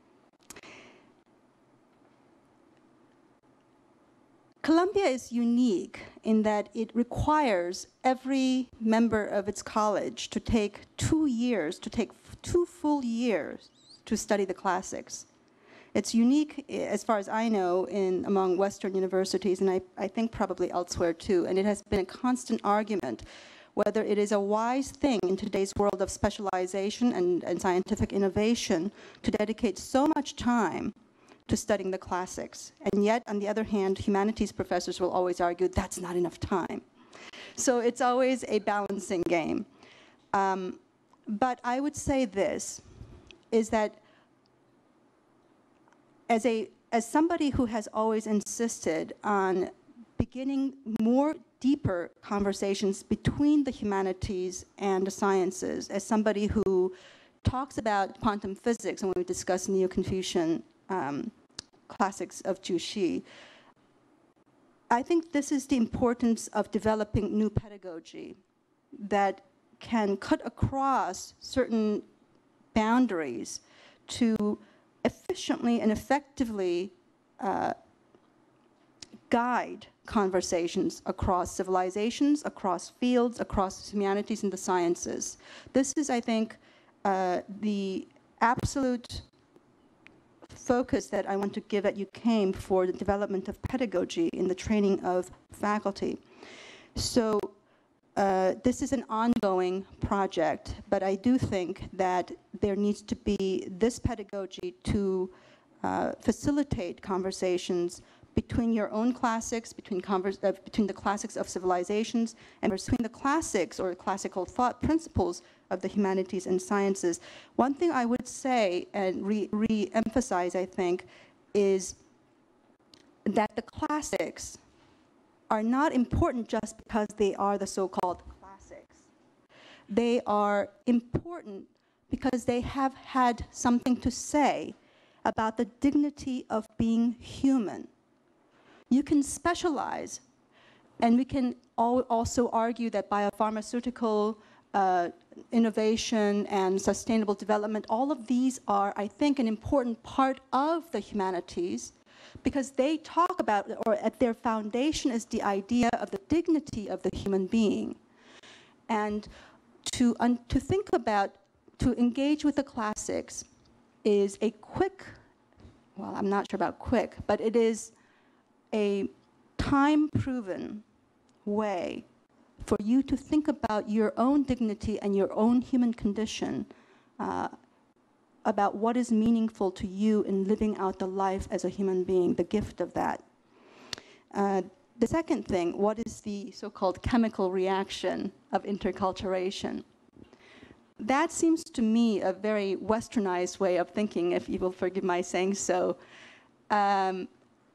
Columbia is unique in that it requires every member of its college to take two years, to take two full years to study the classics. It's unique, as far as I know, in among Western universities, and I, I think probably elsewhere too, and it has been a constant argument whether it is a wise thing in today's world of specialization and, and scientific innovation to dedicate so much time to studying the classics. And yet, on the other hand, humanities professors will always argue that's not enough time. So it's always a balancing game. Um, but I would say this, is that as, a, as somebody who has always insisted on beginning more deeper conversations between the humanities and the sciences, as somebody who talks about quantum physics and when we discuss Neo-Confucian Um, classics of Jushi, I think this is the importance of developing new pedagogy that can cut across certain boundaries to efficiently and effectively uh, guide conversations across civilizations, across fields, across humanities and the sciences. This is, I think, uh, the absolute focus that I want to give at U K A I M for the development of pedagogy in the training of faculty. So uh, this is an ongoing project, but I do think that there needs to be this pedagogy to uh, facilitate conversations between your own classics, between, converse, uh, between the classics of civilizations, and between the classics or classical thought principles of the humanities and sciences. One thing I would say and re- re-emphasize, I think, is that the classics are not important just because they are the so-called classics. They are important because they have had something to say about the dignity of being human. You can specialize, and we can al- also argue that biopharmaceutical uh, innovation and sustainable development, all of these are, I think, an important part of the humanities, because they talk about, or at their foundation is the idea of the dignity of the human being. And to, un- to think about, to engage with the classics is a quick, well, I'm not sure about quick, but it is a time-proven way for you to think about your own dignity and your own human condition, uh, about what is meaningful to you in living out the life as a human being, the gift of that. Uh, the second thing, what is the so-called chemical reaction of interculturation? That seems to me a very westernized way of thinking, if you will forgive my saying so. Um,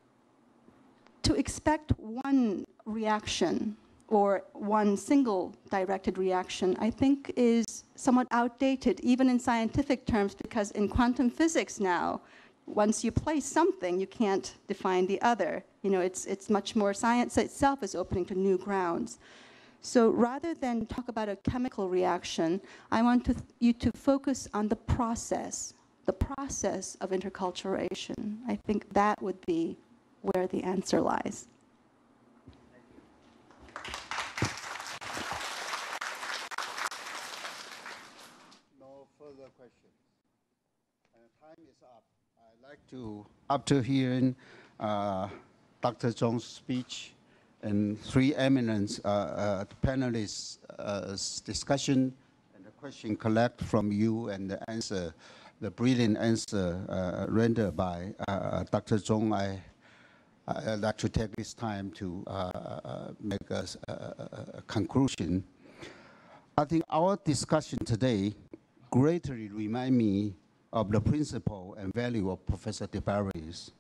to expect one reaction or one single directed reaction, I think is somewhat outdated, even in scientific terms, because in quantum physics now, once you place something, you can't define the other. You know, it's, it's much more, science itself is opening to new grounds. So rather than talk about a chemical reaction, I want to, you to focus on the process, the process of interculturation. I think that would be where the answer lies. No further questions. Uh, time is up. I'd like to, after hearing uh, Doctor Zhong's speech and three eminent uh, uh, panelists' uh, discussion and the question collect from you and the answer, the brilliant answer uh, rendered by uh, Doctor Zhong, I I'd like to take this time to uh, uh, make a, a, a conclusion. I think our discussion today greatly remind me of the principle and value of Professor DeBerry's.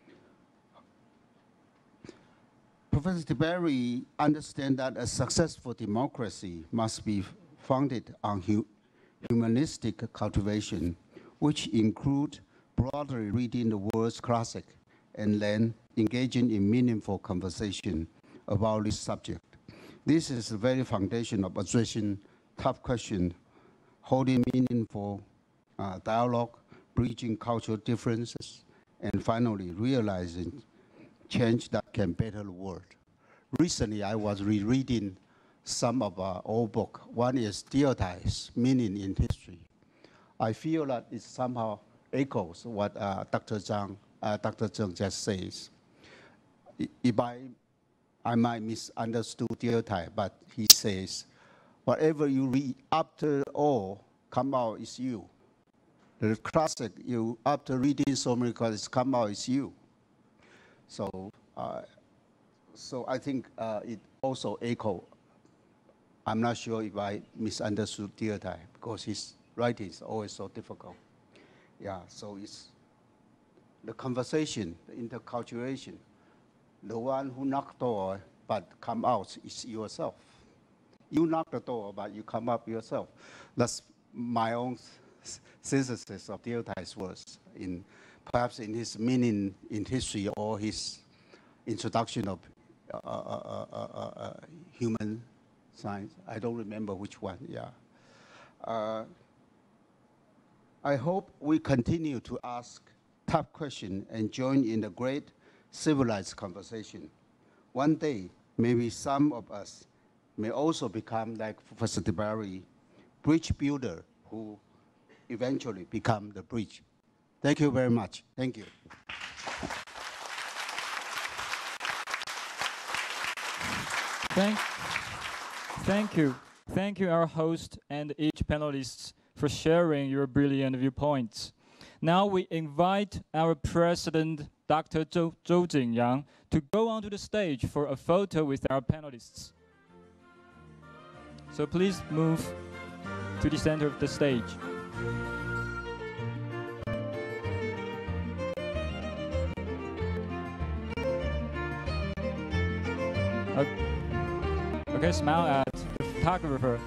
Professor DeBerry understands that a successful democracy must be founded on hu humanistic cultivation, which include broadly reading the world's classic and then engaging in meaningful conversation about this subject. This is the very foundation of addressing tough questions, holding meaningful uh, dialogue, bridging cultural differences, and finally realizing change that can better the world. Recently, I was rereading some of our old books. One is Stereotypes, Meaning in History. I feel that it somehow echoes what uh, Doctor Zhang, uh, Doctor Zheng just says. If I, I might misunderstood stereotype, but he says, whatever you read, after all, come out is you. The classic, you after reading so many classics, come out is you. So, uh, so I think uh, it also echo. I'm not sure if I misunderstood stereotype because his writing is always so difficult. Yeah, so it's the conversation, the interculturation. The one who knocked the door but come out is yourself. You knock the door but you come up yourself. That's my own synthesis of Stereotypes words, in perhaps in his meaning in history or his introduction of uh, uh, uh, uh, uh, human science. I don't remember which one, yeah. Uh, I hope we continue to ask tough questions and join in the great civilized conversation one day, maybe some of us may also become like Professor DeBerry, bridge builder who eventually become the bridge. Thank you very much. Thank you. Thank, thank you. Thank you, our host and each panelists, for sharing your brilliant viewpoints. Now we invite our president, Doctor Zhou, Zhou Jingyang, to go onto the stage for a photo with our panelists. So please move to the center of the stage. Okay. Okay, smile at the photographer.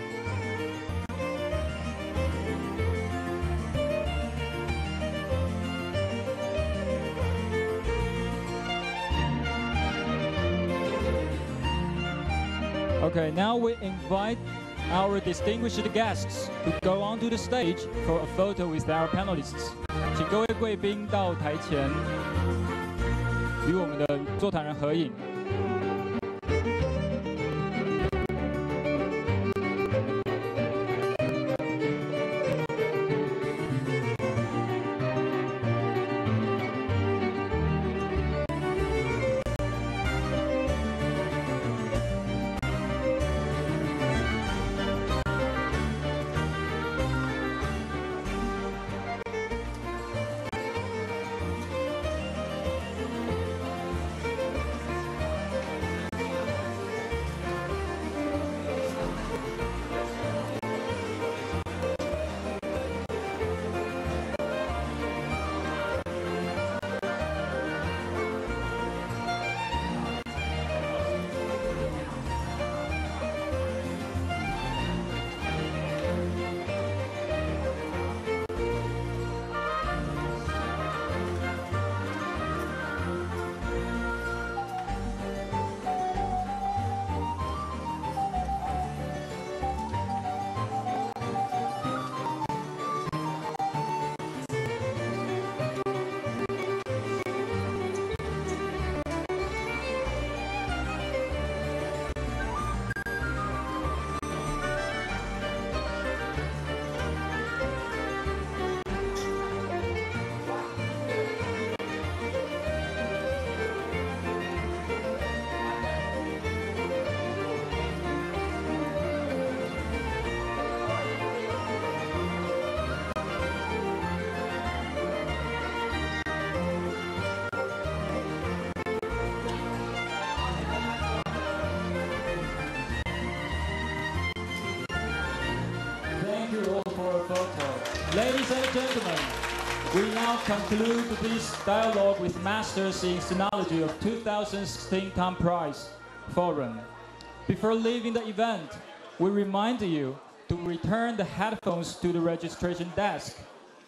Okay, now we invite our distinguished guests to go onto the stage for a photo with our panelists. 请各位贵宾到台前，与我们的座谈人合影。Ladies and gentlemen, we now conclude this dialogue with Masters in Sinology of two thousand sixteen Tom Price Forum. Before leaving the event, we remind you to return the headphones to the registration desk.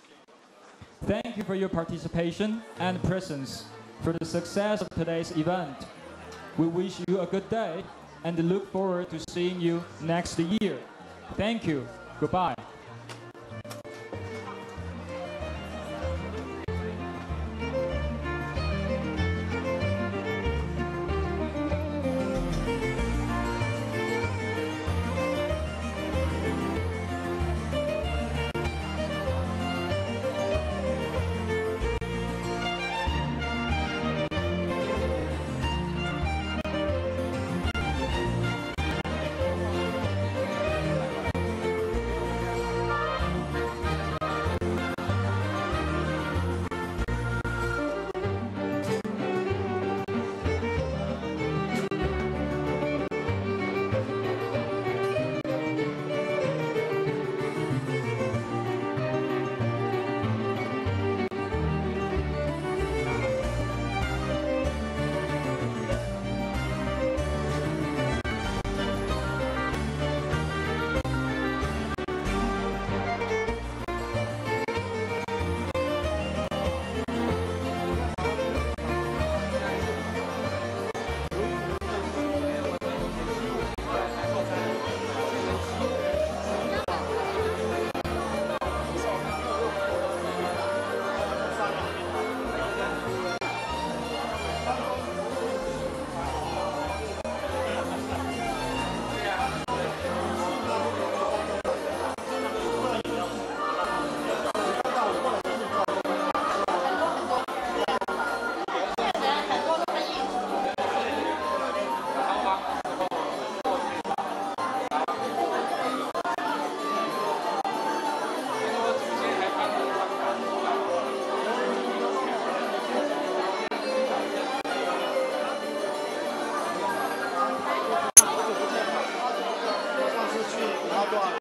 Thank you for your participation and presence for the success of today's event. We wish you a good day and look forward to seeing you next year. Thank you. Goodbye.